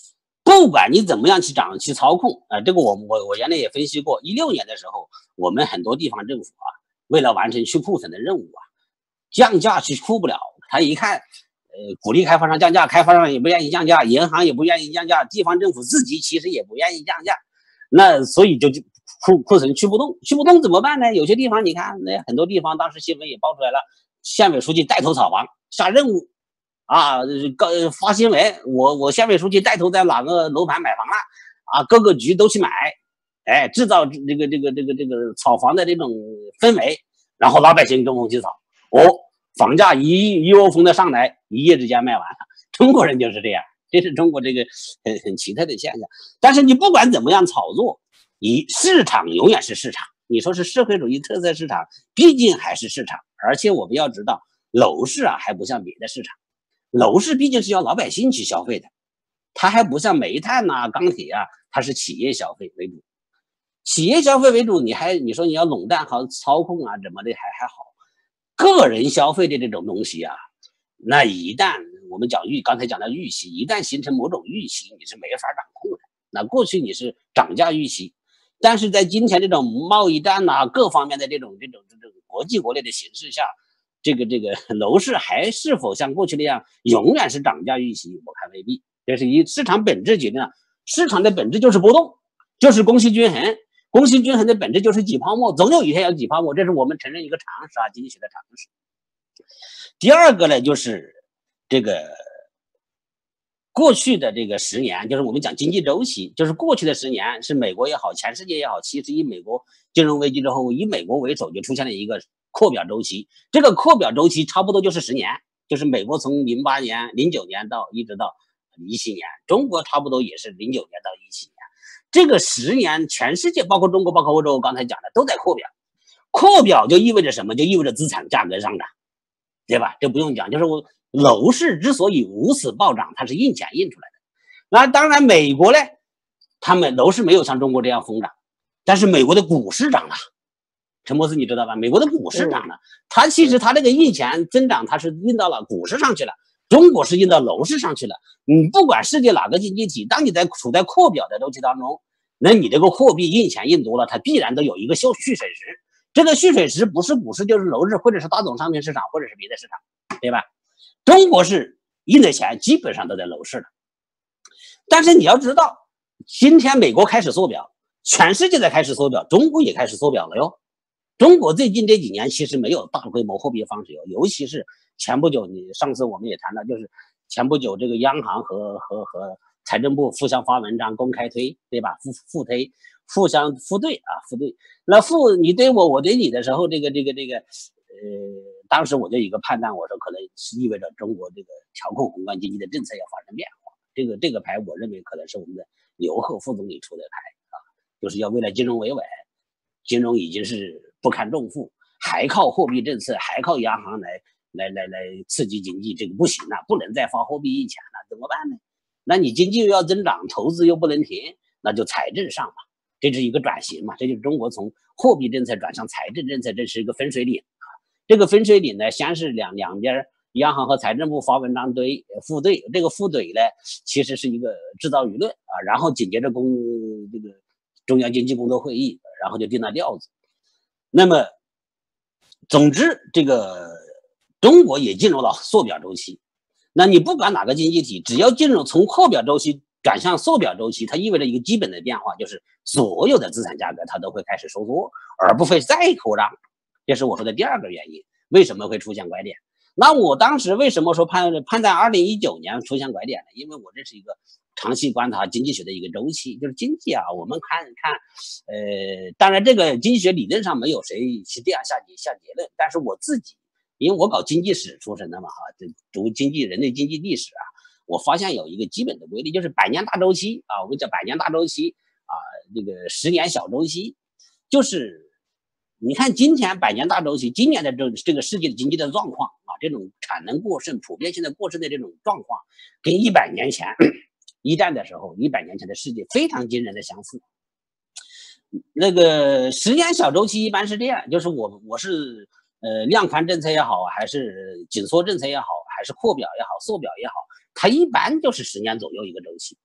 [SPEAKER 2] 不管你怎么样去掌去操控啊、呃，这个我我我原来也分析过，一六年的时候，我们很多地方政府啊，为了完成去库存的任务啊，降价去库不了，他一看，呃，鼓励开发商降价，开发商也不愿意降价，银行也不愿意降价，地方政府自己其实也不愿意降价，那所以就就库库存去不动，去不动怎么办呢？有些地方你看，那很多地方当时新闻也爆出来了，县委书记带头炒房下任务。啊，告发新闻，我我县委书记带头在哪个楼盘买房了，啊，各个局都去买，哎，制造这个这个这个这个炒房的这种氛围，然后老百姓跟风去炒，哦，房价一一窝蜂的上来，一夜之间卖完了。中国人就是这样，这是中国这个很很奇特的现象。但是你不管怎么样炒作，以市场永远是市场，你说是社会主义特色市场，毕竟还是市场，而且我们要知道，楼市啊还不像别的市场。楼市毕竟是要老百姓去消费的，它还不像煤炭呐、啊、钢铁啊，它是企业消费为主。企业消费为主，你还你说你要垄断和操控啊，怎么的还还好。个人消费的这种东西啊，那一旦我们讲预刚才讲的预期，一旦形成某种预期，你是没法掌控的。那过去你是涨价预期，但是在今天这种贸易战呐、啊、各方面的这种这种这种国际国内的形势下。这个这个楼市还是否像过去那样永远是涨价预期？我看未必。这是以市场本质决定了，市场的本质就是波动，就是供需均衡。供需均衡的本质就是挤泡沫，总有一天要挤泡沫，这是我们承认一个常识啊，经济学的常识。第二个呢，就是这个过去的这个十年，就是我们讲经济周期，就是过去的十年是美国也好，全世界也好，其实以美国金融危机之后，以美国为首就出现了一个扩表周期，这个扩表周期差不多就是十年，就是美国从零八年、零九年到一直到一七年，中国差不多也是零九年到一七年，这个十年全世界包括中国、包括欧洲，刚才讲的都在扩表，扩表就意味着什么？就意味着资产价格上涨，对吧？这不用讲，就是我楼市之所以如此暴涨，它是印钱印出来的。那当然，美国呢，他们楼市没有像中国这样疯涨，但是美国的股市涨了。陈博士，你知道吧？美国的股市涨了，它其实它这个印钱增长，它是印到了股市上去了。中国是印到楼市上去了。你不管世界哪个经济体，当你在处在扩表的周期当中，那你这个货币印钱印多了，它必然都有一个蓄蓄水池。这个蓄水池不是股市就是楼市，或者是大宗商品市场，或者是别的市场，对吧？中国是印的钱基本上都在楼市了。但是你要知道，今天美国开始缩表，全世界在开始缩表，中国也开始缩表了哟。中国最近这几年其实没有大规模货币放水，尤其是前不久，你上次我们也谈到，就是前不久这个央行和和和财政部互相发文章公开推，对吧？互互推，互相互对啊，互对。那互你对我，我对你的时候，这个这个这个，呃，当时我就有一个判断，我说可能是意味着中国这个调控宏观经济的政策要发生变化。这个这个牌，我认为可能是我们的刘鹤副总理出的牌啊，就是要为了金融维稳，金融已经是不堪重负，还靠货币政策，还靠央行来来来来刺激经济，这个不行了，不能再发货币印钱了，怎么办呢？那你经济又要增长，投资又不能停，那就财政上嘛，这是一个转型嘛，这就是中国从货币政策转向财政政策，这是一个分水岭啊。这个分水岭呢，先是两两边央行和财政部发文章对互怼，这个互怼呢，其实是一个制造舆论啊，然后紧接着公这个中央经济工作会议，然后就定了调子。那么，总之，这个中国也进入了缩表周期。那你不管哪个经济体，只要进入从扩表周期转向缩表周期，它意味着一个基本的变化，就是所有的资产价格它都会开始收缩，而不会再扩张。这是我说的第二个原因，为什么会出现拐点？那我当时为什么说判判断二零一九年出现拐点呢？因为我这是一个长期观察经济学的一个周期，就是经济啊，我们看看，呃，当然这个经济学理论上没有谁去这样下结下结论，但是我自己，因为我搞经济史出身的嘛，哈，读经济人类经济历史啊，我发现有一个基本的规律，就是百年大周期啊，我们讲百年大周期啊，这个十年小周期，就是你看今天百年大周期，今年的这这个世界的经济的状况啊，这种产能过剩、普遍性的过剩的这种状况，跟一百年前一战的时候，一百年前的世界非常惊人的相似。那个十年小周期一般是这样，就是我我是呃量宽政策也好，还是紧缩政策也好，还是扩表也好，缩表也好，它一般就是十年左右一个周期。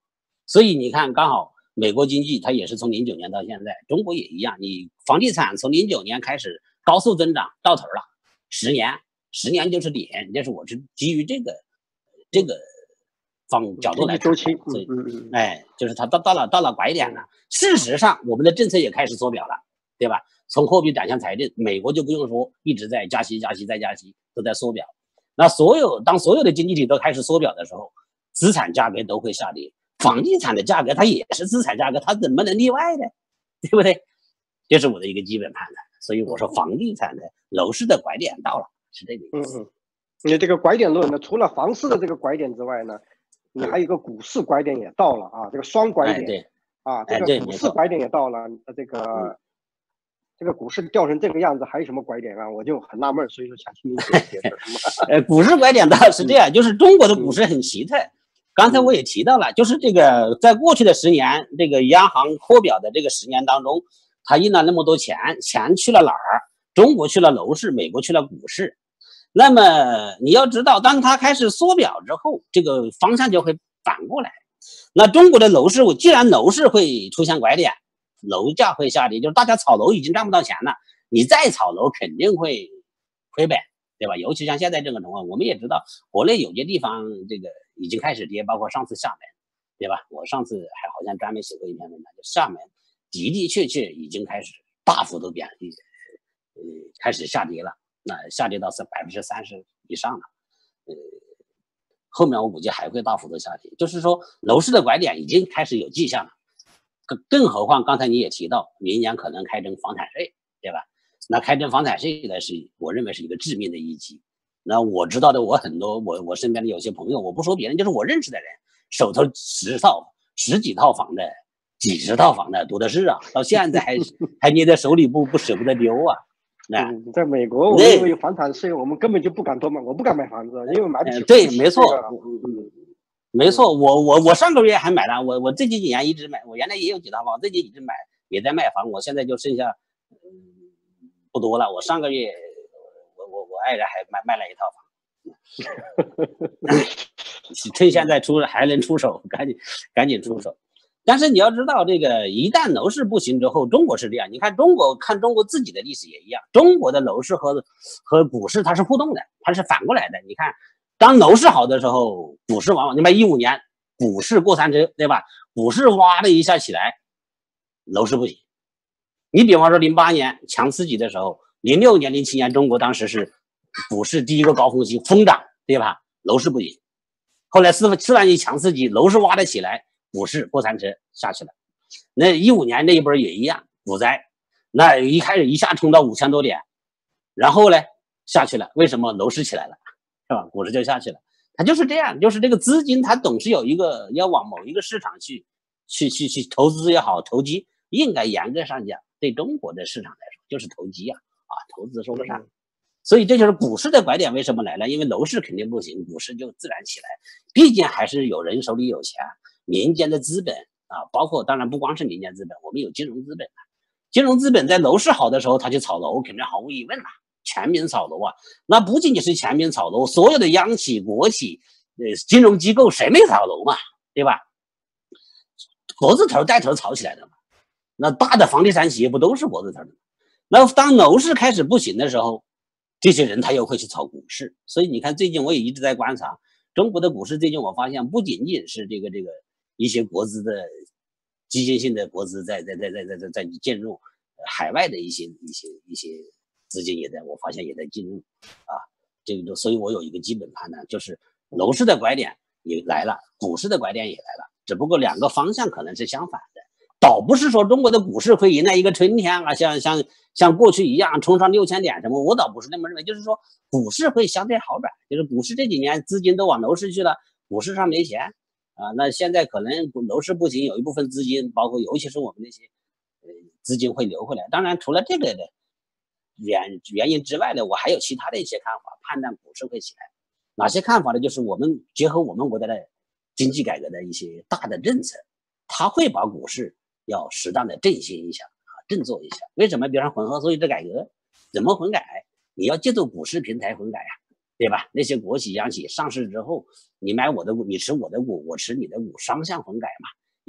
[SPEAKER 2] 所以你看，刚好美国经济它也是从零九年到现在，中国也一样，你房地产从零九年开始高速增长到头了，十年十年就是点，这是我是基于这个这个方角度来
[SPEAKER 1] 周期，
[SPEAKER 2] 所以
[SPEAKER 1] 嗯嗯
[SPEAKER 2] 哎，就是它到到了到了拐点了。事实上，我们的政策也开始缩表了，对吧？从货币转向财政，美国就不用说，一直在加息加息再加息，都在缩表。那所有当所有的经济体都开始缩表的时候，资产价格都会下跌。房地产的价格它也是资产价格，它怎么能例外呢？对不对？这是我的一个基本判断。所以我说房地产的楼市的拐点到了，是这个意思。
[SPEAKER 1] 嗯嗯，你这个拐点论呢，除了房市的这个拐点之外呢，你还有一个股市拐点也到了啊，这个双拐点。
[SPEAKER 2] 哎、对
[SPEAKER 1] 啊，这个股市拐点也到了，这个、嗯、这个股市掉成这个样子，还有什么拐点啊？我就很纳闷，所以说想听你解释什么。
[SPEAKER 2] 呃，股市拐点倒是这样，就是中国的股市很奇特。嗯、刚才我也提到了，就是这个在过去的十年，这个央行扩表的这个十年当中，它印了那么多钱，钱去了哪儿？中国去了楼市，美国去了股市。那么你要知道，当它开始缩表之后，这个方向就会反过来。那中国的楼市，既然楼市会出现拐点，楼价会下跌，就是大家炒楼已经赚不到钱了，你再炒楼肯定会亏本，对吧？尤其像现在这个情况，我们也知道，国内有些地方这个已经开始跌，包括上次厦门，对吧？我上次还好像专门写过一篇文章，就厦门的的确确已经开始大幅度贬，呃，开始下跌了，那下跌到是百分之三十以上了，呃。后面我估计还会大幅度下跌，就是说楼市的拐点已经开始有迹象了，更更何况刚才你也提到，明年可能开征房产税，对吧？那开征房产税呢，是我认为是一个致命的一击。那我知道的，我很多我我身边的有些朋友，我不说别人，就是我认识的人，手头十套十几套房的，几十套房的多的是啊，到现在还还捏在手里不不舍不得丢啊。
[SPEAKER 1] 嗯，在美国，我们因为房产税，我们根本就不敢多买，我不敢买房子，因为买不起。
[SPEAKER 2] 对，没错，嗯，没错，我我我上个月还买了，我我这几年一直买，我原来也有几套房，这几一直买，也在卖房，我现在就剩下嗯不多了。我上个月我我我爱人还卖卖了一套房，趁现在出还能出手，赶紧赶紧出手。但是你要知道，这个一旦楼市不行之后，中国是这样。你看中国，看中国自己的历史也一样。中国的楼市和和股市它是互动的，它是反过来的。你看，当楼市好的时候，股市往往你看一五年股市过山车，对吧？股市哇的一下起来，楼市不行。你比方说零八年强刺激的时候，零六年、零七年中国当时是股市第一个高峰期疯涨，对吧？楼市不行。后来四四万亿强刺激，楼市哇的起来。股市过山车下去了，那一五年那一波也一样，股灾，那一开始一下冲到五千多点，然后呢下去了，为什么楼市起来了，是吧？股市就下去了，它就是这样，就是这个资金它总是有一个要往某一个市场去，去去去投资也好，投机，应该严格上讲，对中国的市场来说就是投机啊，啊，投资说不上。所以这就是股市的拐点为什么来了？因为楼市肯定不行，股市就自然起来，毕竟还是有人手里有钱。民间的资本啊，包括当然不光是民间资本，我们有金融资本啊。金融资本在楼市好的时候，他去炒楼，肯定毫无疑问了、啊，全民炒楼啊。那不仅仅是全民炒楼，所有的央企、国企、呃金融机构谁没炒楼嘛，对吧？国字头带头炒起来的嘛。那大的房地产企业不都是国字头的？那当楼市开始不行的时候，这些人他又会去炒股市。所以你看，最近我也一直在观察中国的股市。最近我发现，不仅仅是这个这个。一些国资的基金性的国资在在在在在在在进入，海外的一些一些一些资金也在，我发现也在进入啊，这个所以我有一个基本判断，就是楼市的拐点也来了，股市的拐点也来了，只不过两个方向可能是相反的，倒不是说中国的股市会迎来一个春天啊，像像像过去一样冲上六千点什么，我倒不是那么认为，就是说股市会相对好转，就是股市这几年资金都往楼市去了，股市上没钱。啊，那现在可能楼市不行，有一部分资金，包括尤其是我们那些呃资金会流回来。当然，除了这个的原原因之外呢，我还有其他的一些看法，判断股市会起来。哪些看法呢？就是我们结合我们国家的经济改革的一些大的政策，它会把股市要适当的振兴一下啊，振作一下。为什么？比方混合所有制改革，怎么混改？你要借助股市平台混改呀、啊。对吧？那些国企、央企上市之后，你买我的股，你持我的股，我持你的股，双向混改嘛。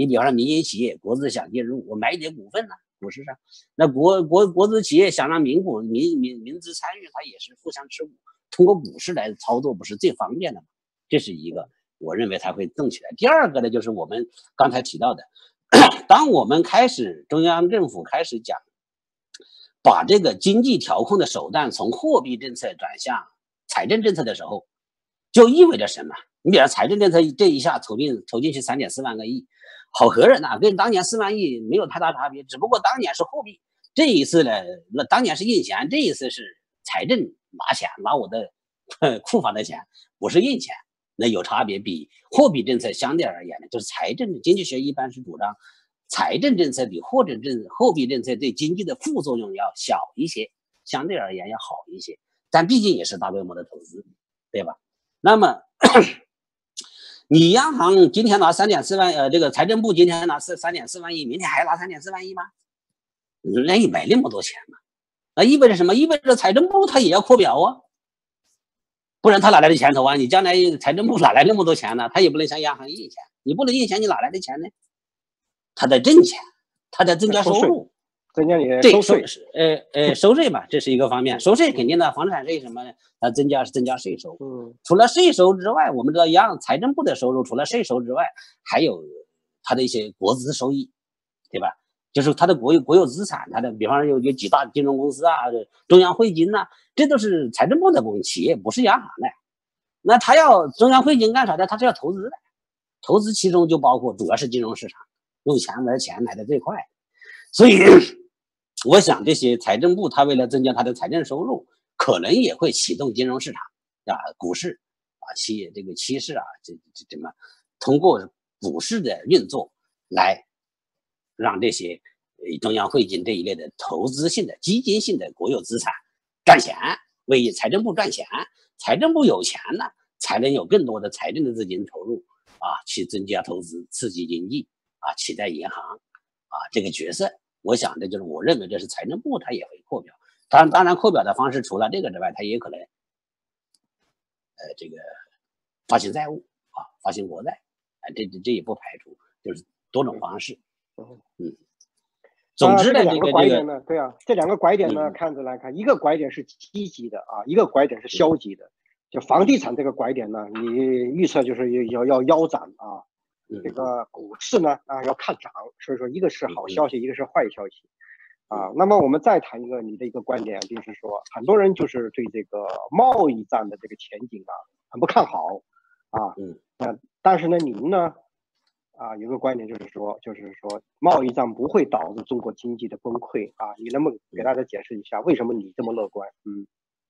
[SPEAKER 2] 你比方说民营企业国资想介入，我买一点股份呢、啊，股市上，那国国国资企业想让民股民民民资参与，它也是互相持股，通过股市来操作不是最方便的吗？这是一个我认为它会动起来。第二个呢，就是我们刚才提到的，当我们开始中央政府开始讲把这个经济调控的手段从货币政策转向财政政策的时候，就意味着什么？你比如财政政策这一下投进投进去三点四万个亿，好合人呐、啊，跟当年四万亿没有太大差别，只不过当年是货币，这一次呢，那当年是印钱，这一次是财政拿钱，拿我的库房的钱，不是印钱，那有差别。比货币政策相对而言呢，就是财政经济学一般是主张财政政策比货政政货币政策对经济的副作用要小一些，相对而言要好一些，但毕竟也是大规模的投资，对吧？那么你央行今天拿三点四万，呃，这个财政部今天拿四三点四万亿，明天还拿三点四万亿吗？人也没那么多钱嘛，那意味着什么？意味着财政部他也要扩表啊，不然他哪来的钱投啊？你将来财政部哪来那么多钱呢？他也不能向央行印钱，你不能印钱，你哪来的钱呢？他在挣钱，他在增加收入。
[SPEAKER 1] 增加你的
[SPEAKER 2] 收
[SPEAKER 1] 税，
[SPEAKER 2] 呃呃收税嘛，这是一个方面。收税肯定的，房产税什么的，它增加是增加税收。
[SPEAKER 1] 嗯，
[SPEAKER 2] 除了税收之外，我们知道央财政部的收入除了税收之外，还有它的一些国资收益，对吧？就是它的国有国有资产，它的比方说有有几大金融公司啊，中央汇金呐、啊，这都是财政部的公企业，不是央行的。那他要中央汇金干啥的？他是要投资的，投资其中就包括主要是金融市场，用钱来钱来的最快，所以。我想这些财政部他为了增加他的财政收入，可能也会启动金融市场啊，股市啊，企业这个期市啊，这这怎么通过股市的运作来让这些中央汇金这一类的投资性的基金性的国有资产赚钱，为财政部赚钱，财政部有钱了，才能有更多的财政的资金投入啊，去增加投资，刺激经济啊，取代银行啊这个角色。我想这就是我认为这是财政部它也会扩表，当然当然扩表的方式除了这个之外，它也可能，呃，这个发行债务啊，发行国债，啊，这这也不排除，就是多种方式。嗯，总之呢，
[SPEAKER 1] 这两个拐点呢，
[SPEAKER 2] 这个、
[SPEAKER 1] 对啊，这两个拐点呢，
[SPEAKER 2] 嗯、
[SPEAKER 1] 看着来看，一个拐点是积极的啊，一个拐点是消极的。就房地产这个拐点呢，你预测就是要要腰斩啊。这个股市呢啊要看涨，所以说一个是好消息，一个是坏消息，啊，那么我们再谈一个你的一个观点，就是说很多人就是对这个贸易战的这个前景啊很不看好，啊，嗯，呃，但是呢您呢啊有个观点就是说就是说贸易战不会导致中国经济的崩溃啊，你能不能给大家解释一下为什么你这么乐观？嗯，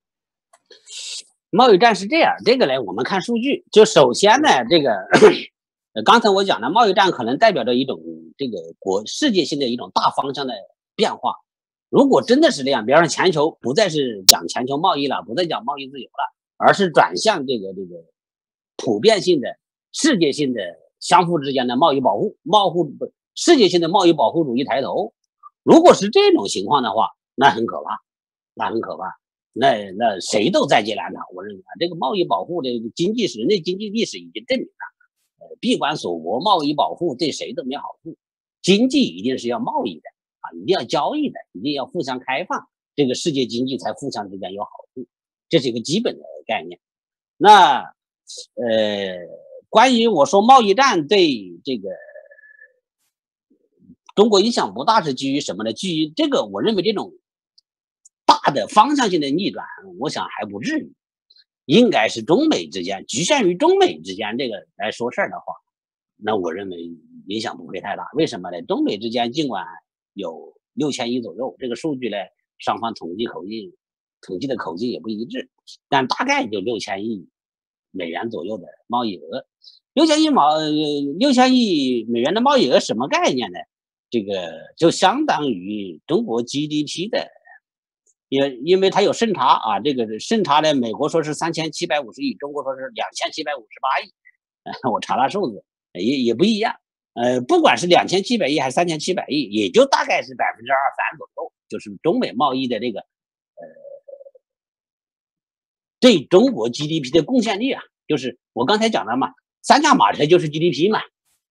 [SPEAKER 2] 贸易战是这样，这个呢我们看数据，就首先呢这个。呃，刚才我讲的贸易战可能代表着一种这个国世界性的一种大方向的变化。如果真的是这样，比方说全球不再是讲全球贸易了，不再讲贸易自由了，而是转向这个这个普遍性的世界性的相互之间的贸易保护、贸互世界性的贸易保护主义抬头。如果是这种情况的话，那很可怕，那很可怕。那那谁都在劫难逃。我认为这个贸易保护的经济史，人类经济历史已经证明了。闭关锁国，贸易保护对谁都没好处。经济一定是要贸易的啊，一定要交易的，一定要互相开放，这个世界经济才互相之间有好处，这是一个基本的概念。那呃，关于我说贸易战对这个中国影响不大，是基于什么呢？基于这个，我认为这种大的方向性的逆转，我想还不至于。应该是中美之间，局限于中美之间这个来说事儿的话，那我认为影响不会太大。为什么呢？中美之间尽管有六千亿左右，这个数据呢，双方统计口径统计的口径也不一致，但大概就六千亿美元左右的贸易额。六千亿毛六千亿美元的贸易额什么概念呢？这个就相当于中国 G D P 的。也因为它有审查啊，这个审查呢，美国说是三千七百五十亿，中国说是两千七百五十八亿，呃，我查了数字也也不一样，呃，不管是两千七百亿还是三千七百亿，也就大概是百分之二三左右，就是中美贸易的这个呃对中国 G D P 的贡献率啊，就是我刚才讲的嘛，三驾马车就是 G D P 嘛，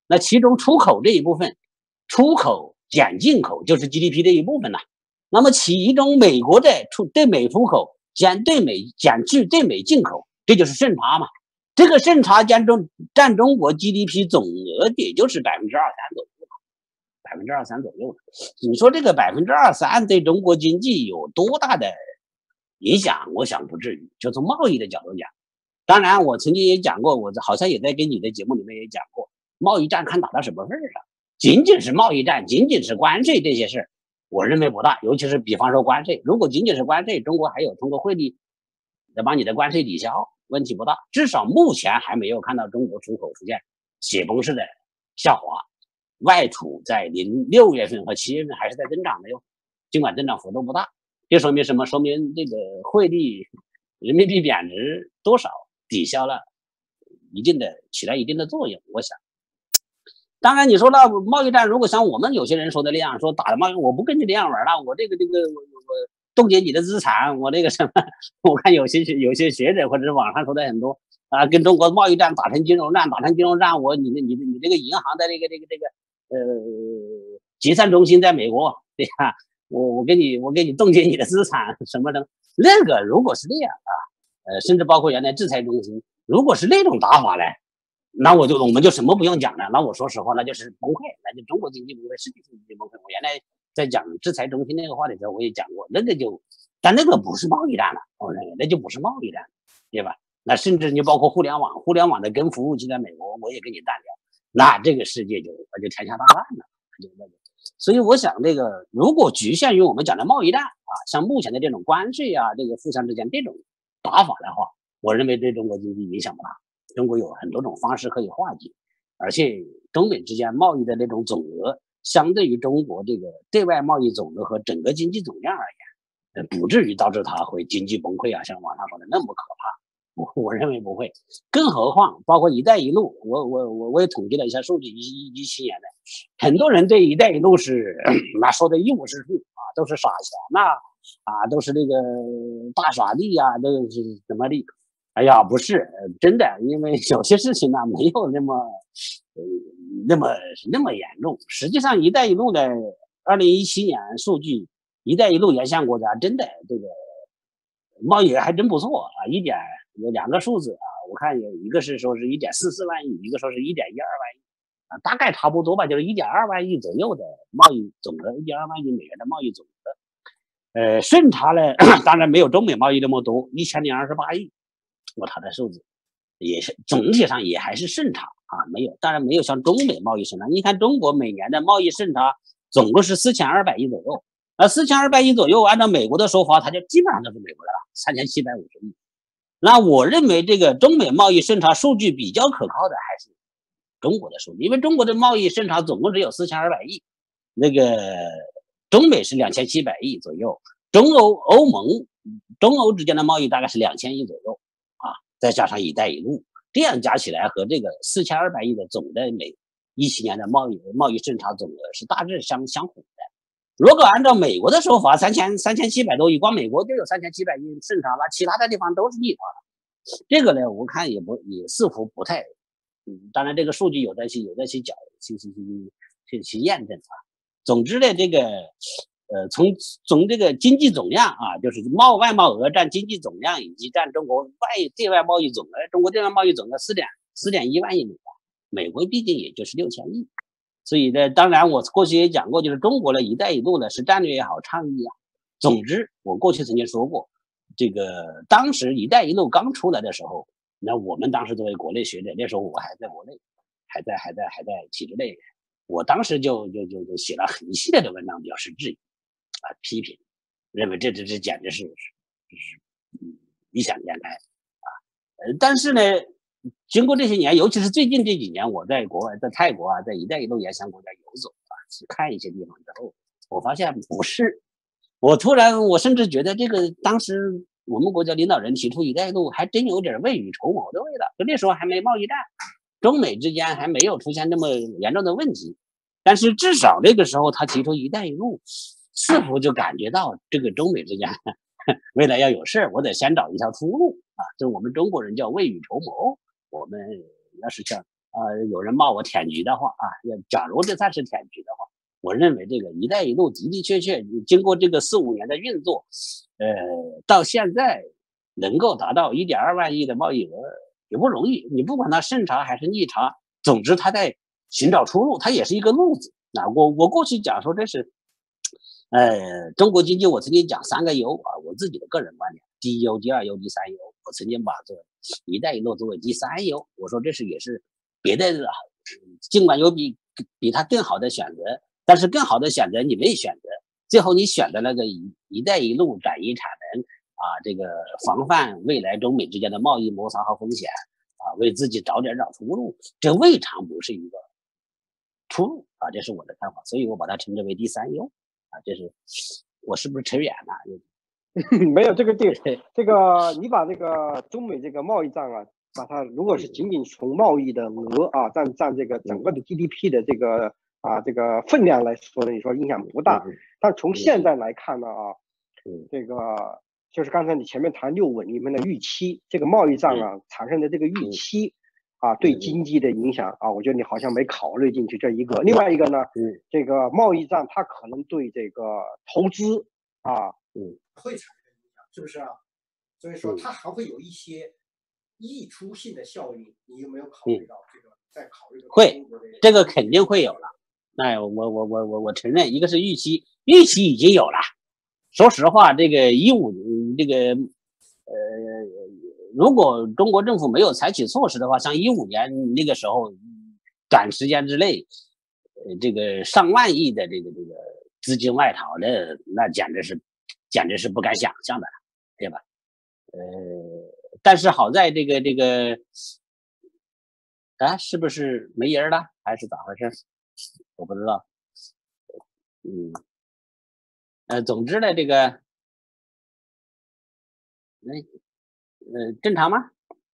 [SPEAKER 2] 那其中出口这一部分，出口减进口就是 G D P 的一部分了。那么其中美国的出对美出口减对美减去对美进口，这就是顺差嘛。这个顺差占中占中国 G D P 总额也就是百分之二三左右吧，百分之二三左右。你说这个百分之二三对中国经济有多大的影响？我想不至于。就从贸易的角度讲，当然我曾经也讲过，我好像也在跟你的节目里面也讲过，贸易战看打到什么份上。仅仅是贸易战，仅仅是关税这些事，我认为不大。尤其是比方说关税，如果仅仅是关税，中国还有通过汇率来把你的关税抵消，问题不大。至少目前还没有看到中国出口出现雪崩式的下滑，外储在零六月份和七月份还是在增长的哟，尽管增长幅度不大。这说明什么？说明这个汇率人民币贬值多少抵消了一定的起到一定的作用，我想。当然，你说到贸易战，如果像我们有些人说的那样，说打了贸易，我不跟你这样玩了，我这个这个我我冻结你的资产，我这个什么，我看有些有些学者或者是网上说的很多啊，跟中国贸易战打成金融战，打成金融战，我你的你的你这个银行的这个这个这个呃结算中心在美国，对呀，我我给你我给你冻结你的资产什么的，那个如果是这样啊，呃，甚至包括原来制裁中心，如果是那种打法呢？那我就我们就什么不用讲了，那我说实话，那就是崩溃，那就中国经济崩溃，世界经济崩溃。我原来在讲制裁中心那个话的时候，我也讲过，那个就，但那个不是贸易战了，我认为那就不是贸易战，对吧？那甚至你包括互联网，互联网的跟服务器在美国，我也跟你单聊，那这个世界就那就天下大乱了，就那个。所以我想，这个如果局限于我们讲的贸易战啊，像目前的这种关税啊，这个互相之间这种打法的话，我认为对中国经济影响不大。中国有很多种方式可以化解，而且中美之间贸易的那种总额，相对于中国这个对外贸易总额和整个经济总量而言，呃，不至于导致它会经济崩溃啊，像网上说的那么可怕。我我认为不会，更何况包括“一带一路”，我我我我也统计了一下数据，一一七年的，很多人对“一带一路”是那说的一无是处啊，都是傻钱呐，啊，都是那个大傻利呀、啊，都是什么利。哎呀，不是真的，因为有些事情呢没有那么，呃，那么那么严重。实际上，“一带一路”的二零一七年数据，“一带一路”沿线国家真的这个贸易还真不错啊，一点有两个数字啊，我看有一个是说是一点四四万亿，一个说是一点一二万亿啊，大概差不多吧，就是一点二万亿左右的贸易总额，一点二万亿美元的贸易总额。呃，顺差呢，当然没有中美贸易那么多，一千零二十八亿。我查的数字也是总体上也还是顺差啊，没有，当然没有像中美贸易顺差。你看中国每年的贸易顺差总共是四千二百亿左右，而四千二百亿左右，按照美国的说法，它就基本上都是美国的了，三千七百五十亿。那我认为这个中美贸易顺差数据比较可靠的还是中国的数据，因为中国的贸易顺差总共只有四千二百亿，那个中美是两千七百亿左右，中欧欧盟中欧之间的贸易大概是两千亿左右。再加上“一带一路”，这样加起来和这个四千二百亿的总的美一七年的贸易贸易顺差总额是大致相相符的。如果按照美国的说法，三千三千七百多亿，光美国就有三千七百亿顺差了，其他的地方都是逆差了。这个呢，我看也不也似乎不太，嗯，当然这个数据有在去有在去缴去去去去去验证啊。总之呢，这个。呃，从从这个经济总量啊，就是贸外贸额占经济总量以及占中国外对外贸易总额，中国对外贸易总额四点四点一万亿美元，美国毕竟也就是六千亿，所以呢，当然我过去也讲过，就是中国的一带一路呢是战略也好，倡议也好，总之我过去曾经说过，这个当时一带一路刚出来的时候，那我们当时作为国内学者，那时候我还在国内，还在还在还在体制内，我当时就就就就写了很系列的文章表示质疑。啊，批评，认为这这这简直是是嗯异想天开啊！呃，但是呢，经过这些年，尤其是最近这几年，我在国外，在泰国啊，在“一带一路”沿线国家游走啊，去看一些地方之后，我发现不是。我突然，我甚至觉得这个当时我们国家领导人提出“一带一路”，还真有点未雨绸缪的味道。就那时候还没贸易战，中美之间还没有出现那么严重的问题，但是至少那个时候他提出“一带一路”。似乎就感觉到这个中美之间未来要有事儿，我得先找一条出路啊！这我们中国人叫未雨绸缪。我们要是想呃，有人骂我舔局的话啊，假如这算是舔局的话，我认为这个“一带一路”的的确确经过这个四五年的运作，呃，到现在能够达到一点二万亿的贸易额也不容易。你不管它顺差还是逆差，总之它在寻找出路，它也是一个路子。那我我过去讲说这是，呃，中国经济我曾经讲三个优啊，我自己的个人观点，第一优、第二优、第三优，我曾经把这“一带一路”作为第三优，我说这是也是别的，尽管有比比它更好的选择，但是更好的选择你没选择，最后你选择了个一“一带一路”转移产能啊，这个防范未来中美之间的贸易摩擦和风险啊，为自己找点找出路，这未尝不是一个出路啊，这是我的看法，所以我把它称之为第三优啊，这是我是不是扯远了？
[SPEAKER 1] 没有这个地，这个你把这个中美这个贸易战啊，把它如果是仅仅从贸易的额啊占占这个整个的 G D P 的这个啊这个分量来说呢，你说影响不大，但从现在来看呢啊，这个就是刚才你前面谈六稳里面的预期，这个贸易战啊产生的这个预期啊对经济的影响啊，我觉得你好像没考虑进去这一个。另外一个呢，这个贸易战它可能对这个投资啊。
[SPEAKER 2] 嗯，
[SPEAKER 1] 会产生影响，是不是啊？所以说它还会有一些溢出性的效应，你有没有考虑到这个？在考虑
[SPEAKER 2] 会，这个肯定会有了。那我我我我我承认，一个是预期，预期已经有了。说实话，这个一五这个呃，如果中国政府没有采取措施的话，像一五年那个时候，短时间之内，呃，这个上万亿的这个这个资金外逃的，那简直是。简直是不敢想象的，对吧？呃，但是好在这个这个，啊，是不是没人了，还是咋回事？我不知道。嗯，呃，总之呢，这个，那呃，正常吗？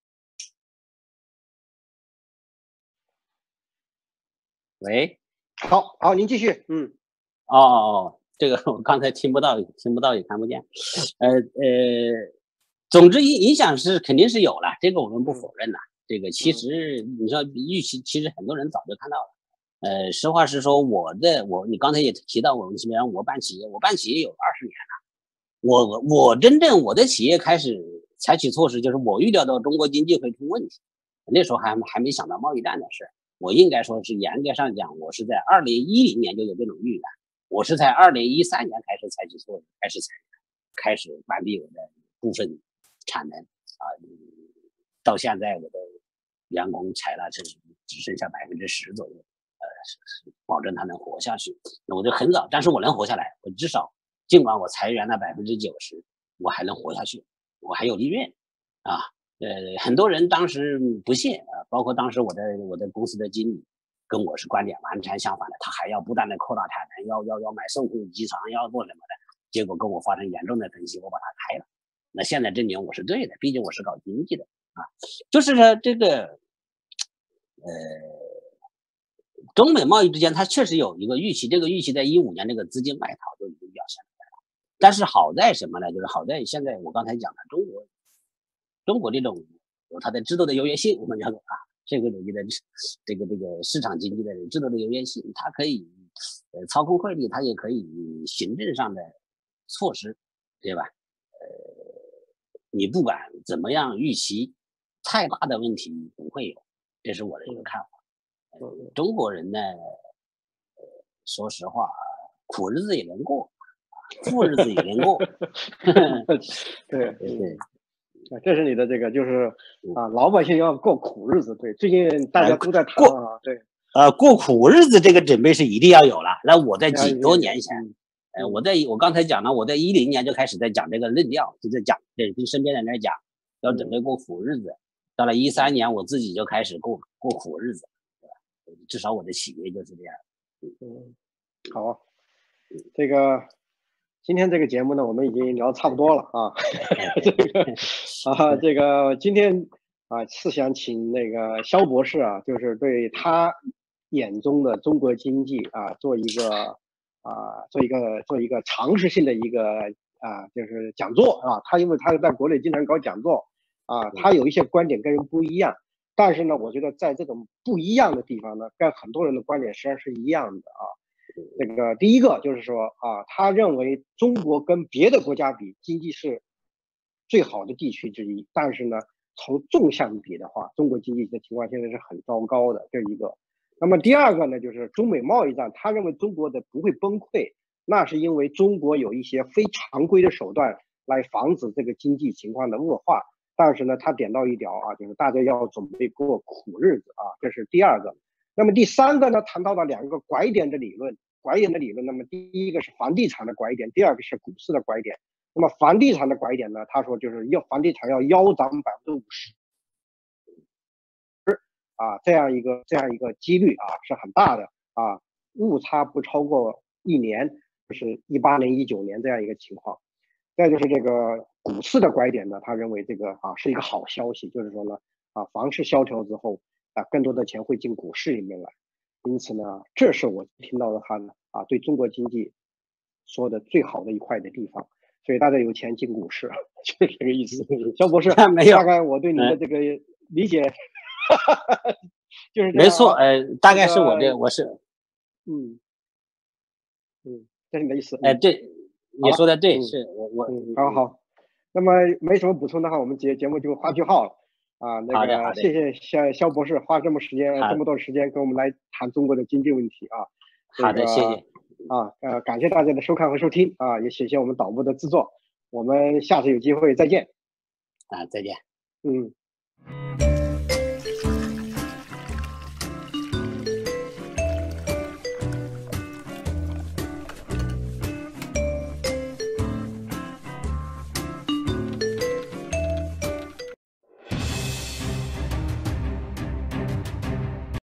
[SPEAKER 2] 喂，
[SPEAKER 1] 好，好，您继续。嗯，
[SPEAKER 2] 哦哦哦。这个我刚才听不到，听不到也看不见，呃呃，总之影影响是肯定是有了，这个我们不否认的。这个其实你说预期，其实很多人早就看到了。呃，实话实说，我的我你刚才也提到我们这边我办企业，我办企业有二十年了。我我真正我的企业开始采取措施，就是我预料到中国经济会出问题，那时候还还没想到贸易战的事。我应该说是严格上讲，我是在二零一零年就有这种预感。我是在二零一三年开始采取措施，开始采，开始关闭我的部分产能啊，到现在我的员工裁了，只只剩下百分之十左右，呃，保证他能活下去。那我就很早，但是我能活下来，我至少尽管我裁员了百分之九十，我还能活下去，我还有利润啊。呃，很多人当时不屑啊，包括当时我的我的公司的经理。跟我是观点完全相反的，他还要不断的扩大产能，要要要买送货机床，要做什么的，结果跟我发生严重的分歧，我把他开了。那现在证明我是对的，毕竟我是搞经济的啊。就是说这个，呃，中美贸易之间它确实有一个预期，这个预期在一五年这个资金外逃就已经表现出来了。但是好在什么呢？就是好在现在我刚才讲的中国，中国这种有它的制度的优越性，我们叫做啊。这个领域的这个这个市场经济的制度的优越性，它可以呃操控汇率，它也可以行政上的措施，对吧？呃，你不管怎么样预期，太大的问题不会有，这是我的一个看法。呃、中国人呢，呃，说实话，苦日子也能过，富日子也能过。
[SPEAKER 1] 对对对。这是你的这个，就是啊，老百姓要过苦日子。对，最近大家都在谈啊，对，
[SPEAKER 2] 呃，过苦日子这个准备是一定要有了。那我在几多年前，呃，我在我刚才讲了，我在一零年就开始在讲这个论调，就在讲，对，跟身边人来讲，要准备过苦日子。到了一三年，我自己就开始过过苦日子，对吧？至少我的企业就是这样。
[SPEAKER 1] 嗯，好，这个。今天这个节目呢，我们已经聊差不多了啊。这个啊，这个今天啊是想请那个肖博士啊，就是对他眼中的中国经济啊做一个啊做一个做一个常识性的一个啊就是讲座啊。他因为他在国内经常搞讲座啊，他有一些观点跟人不一样但是呢，我觉得在这种不一样的地方呢，跟很多人的观点实际上是一样的啊。这个第一个就是说啊，他认为中国跟别的国家比，经济是最好的地区之一，但是呢，从纵向比的话，中国经济的情况现在是很糟糕的，这是一个。那么第二个呢，就是中美贸易战，他认为中国的不会崩溃，那是因为中国有一些非常规的手段来防止这个经济情况的恶化。但是呢，他点到一条啊，就是大家要准备过苦日子啊，这是第二个。那么第三个呢，谈到了两个拐点的理论，拐点的理论。那么第一个是房地产的拐点，第二个是股市的拐点。那么房地产的拐点呢，他说就是要房地产要腰斩百分之五十。啊，这样一个这样一个几率啊是很大的啊，误差不超过一年，就是一八年、一九年这样一个情况。再就是这个股市的拐点呢，他认为这个啊是一个好消息，就是说呢啊房市萧条之后啊更多的钱会进股市里面来，因此呢这是我听到的他呢啊对中国经济说的最好的一块的地方，所以大家有钱进股市，就是这个意思。肖博士，
[SPEAKER 2] 没有，
[SPEAKER 1] 大概我对你的这个理解。就是
[SPEAKER 2] 没错，呃，大概是我
[SPEAKER 1] 这
[SPEAKER 2] 的，我是，
[SPEAKER 1] 嗯嗯，这是你的意思。
[SPEAKER 2] 哎，对，你说的对，是我我，
[SPEAKER 1] 好好。那么没什么补充的话，我们节节目就画句号了啊。那个，谢谢肖肖博士花这么时间这么多时间跟我们来谈中国的经济问题啊。
[SPEAKER 2] 好的，谢谢。
[SPEAKER 1] 啊，呃，感谢大家的收看和收听啊，也谢谢我们导播的制作。我们下次有机会再见。
[SPEAKER 2] 啊，再见。
[SPEAKER 1] 嗯。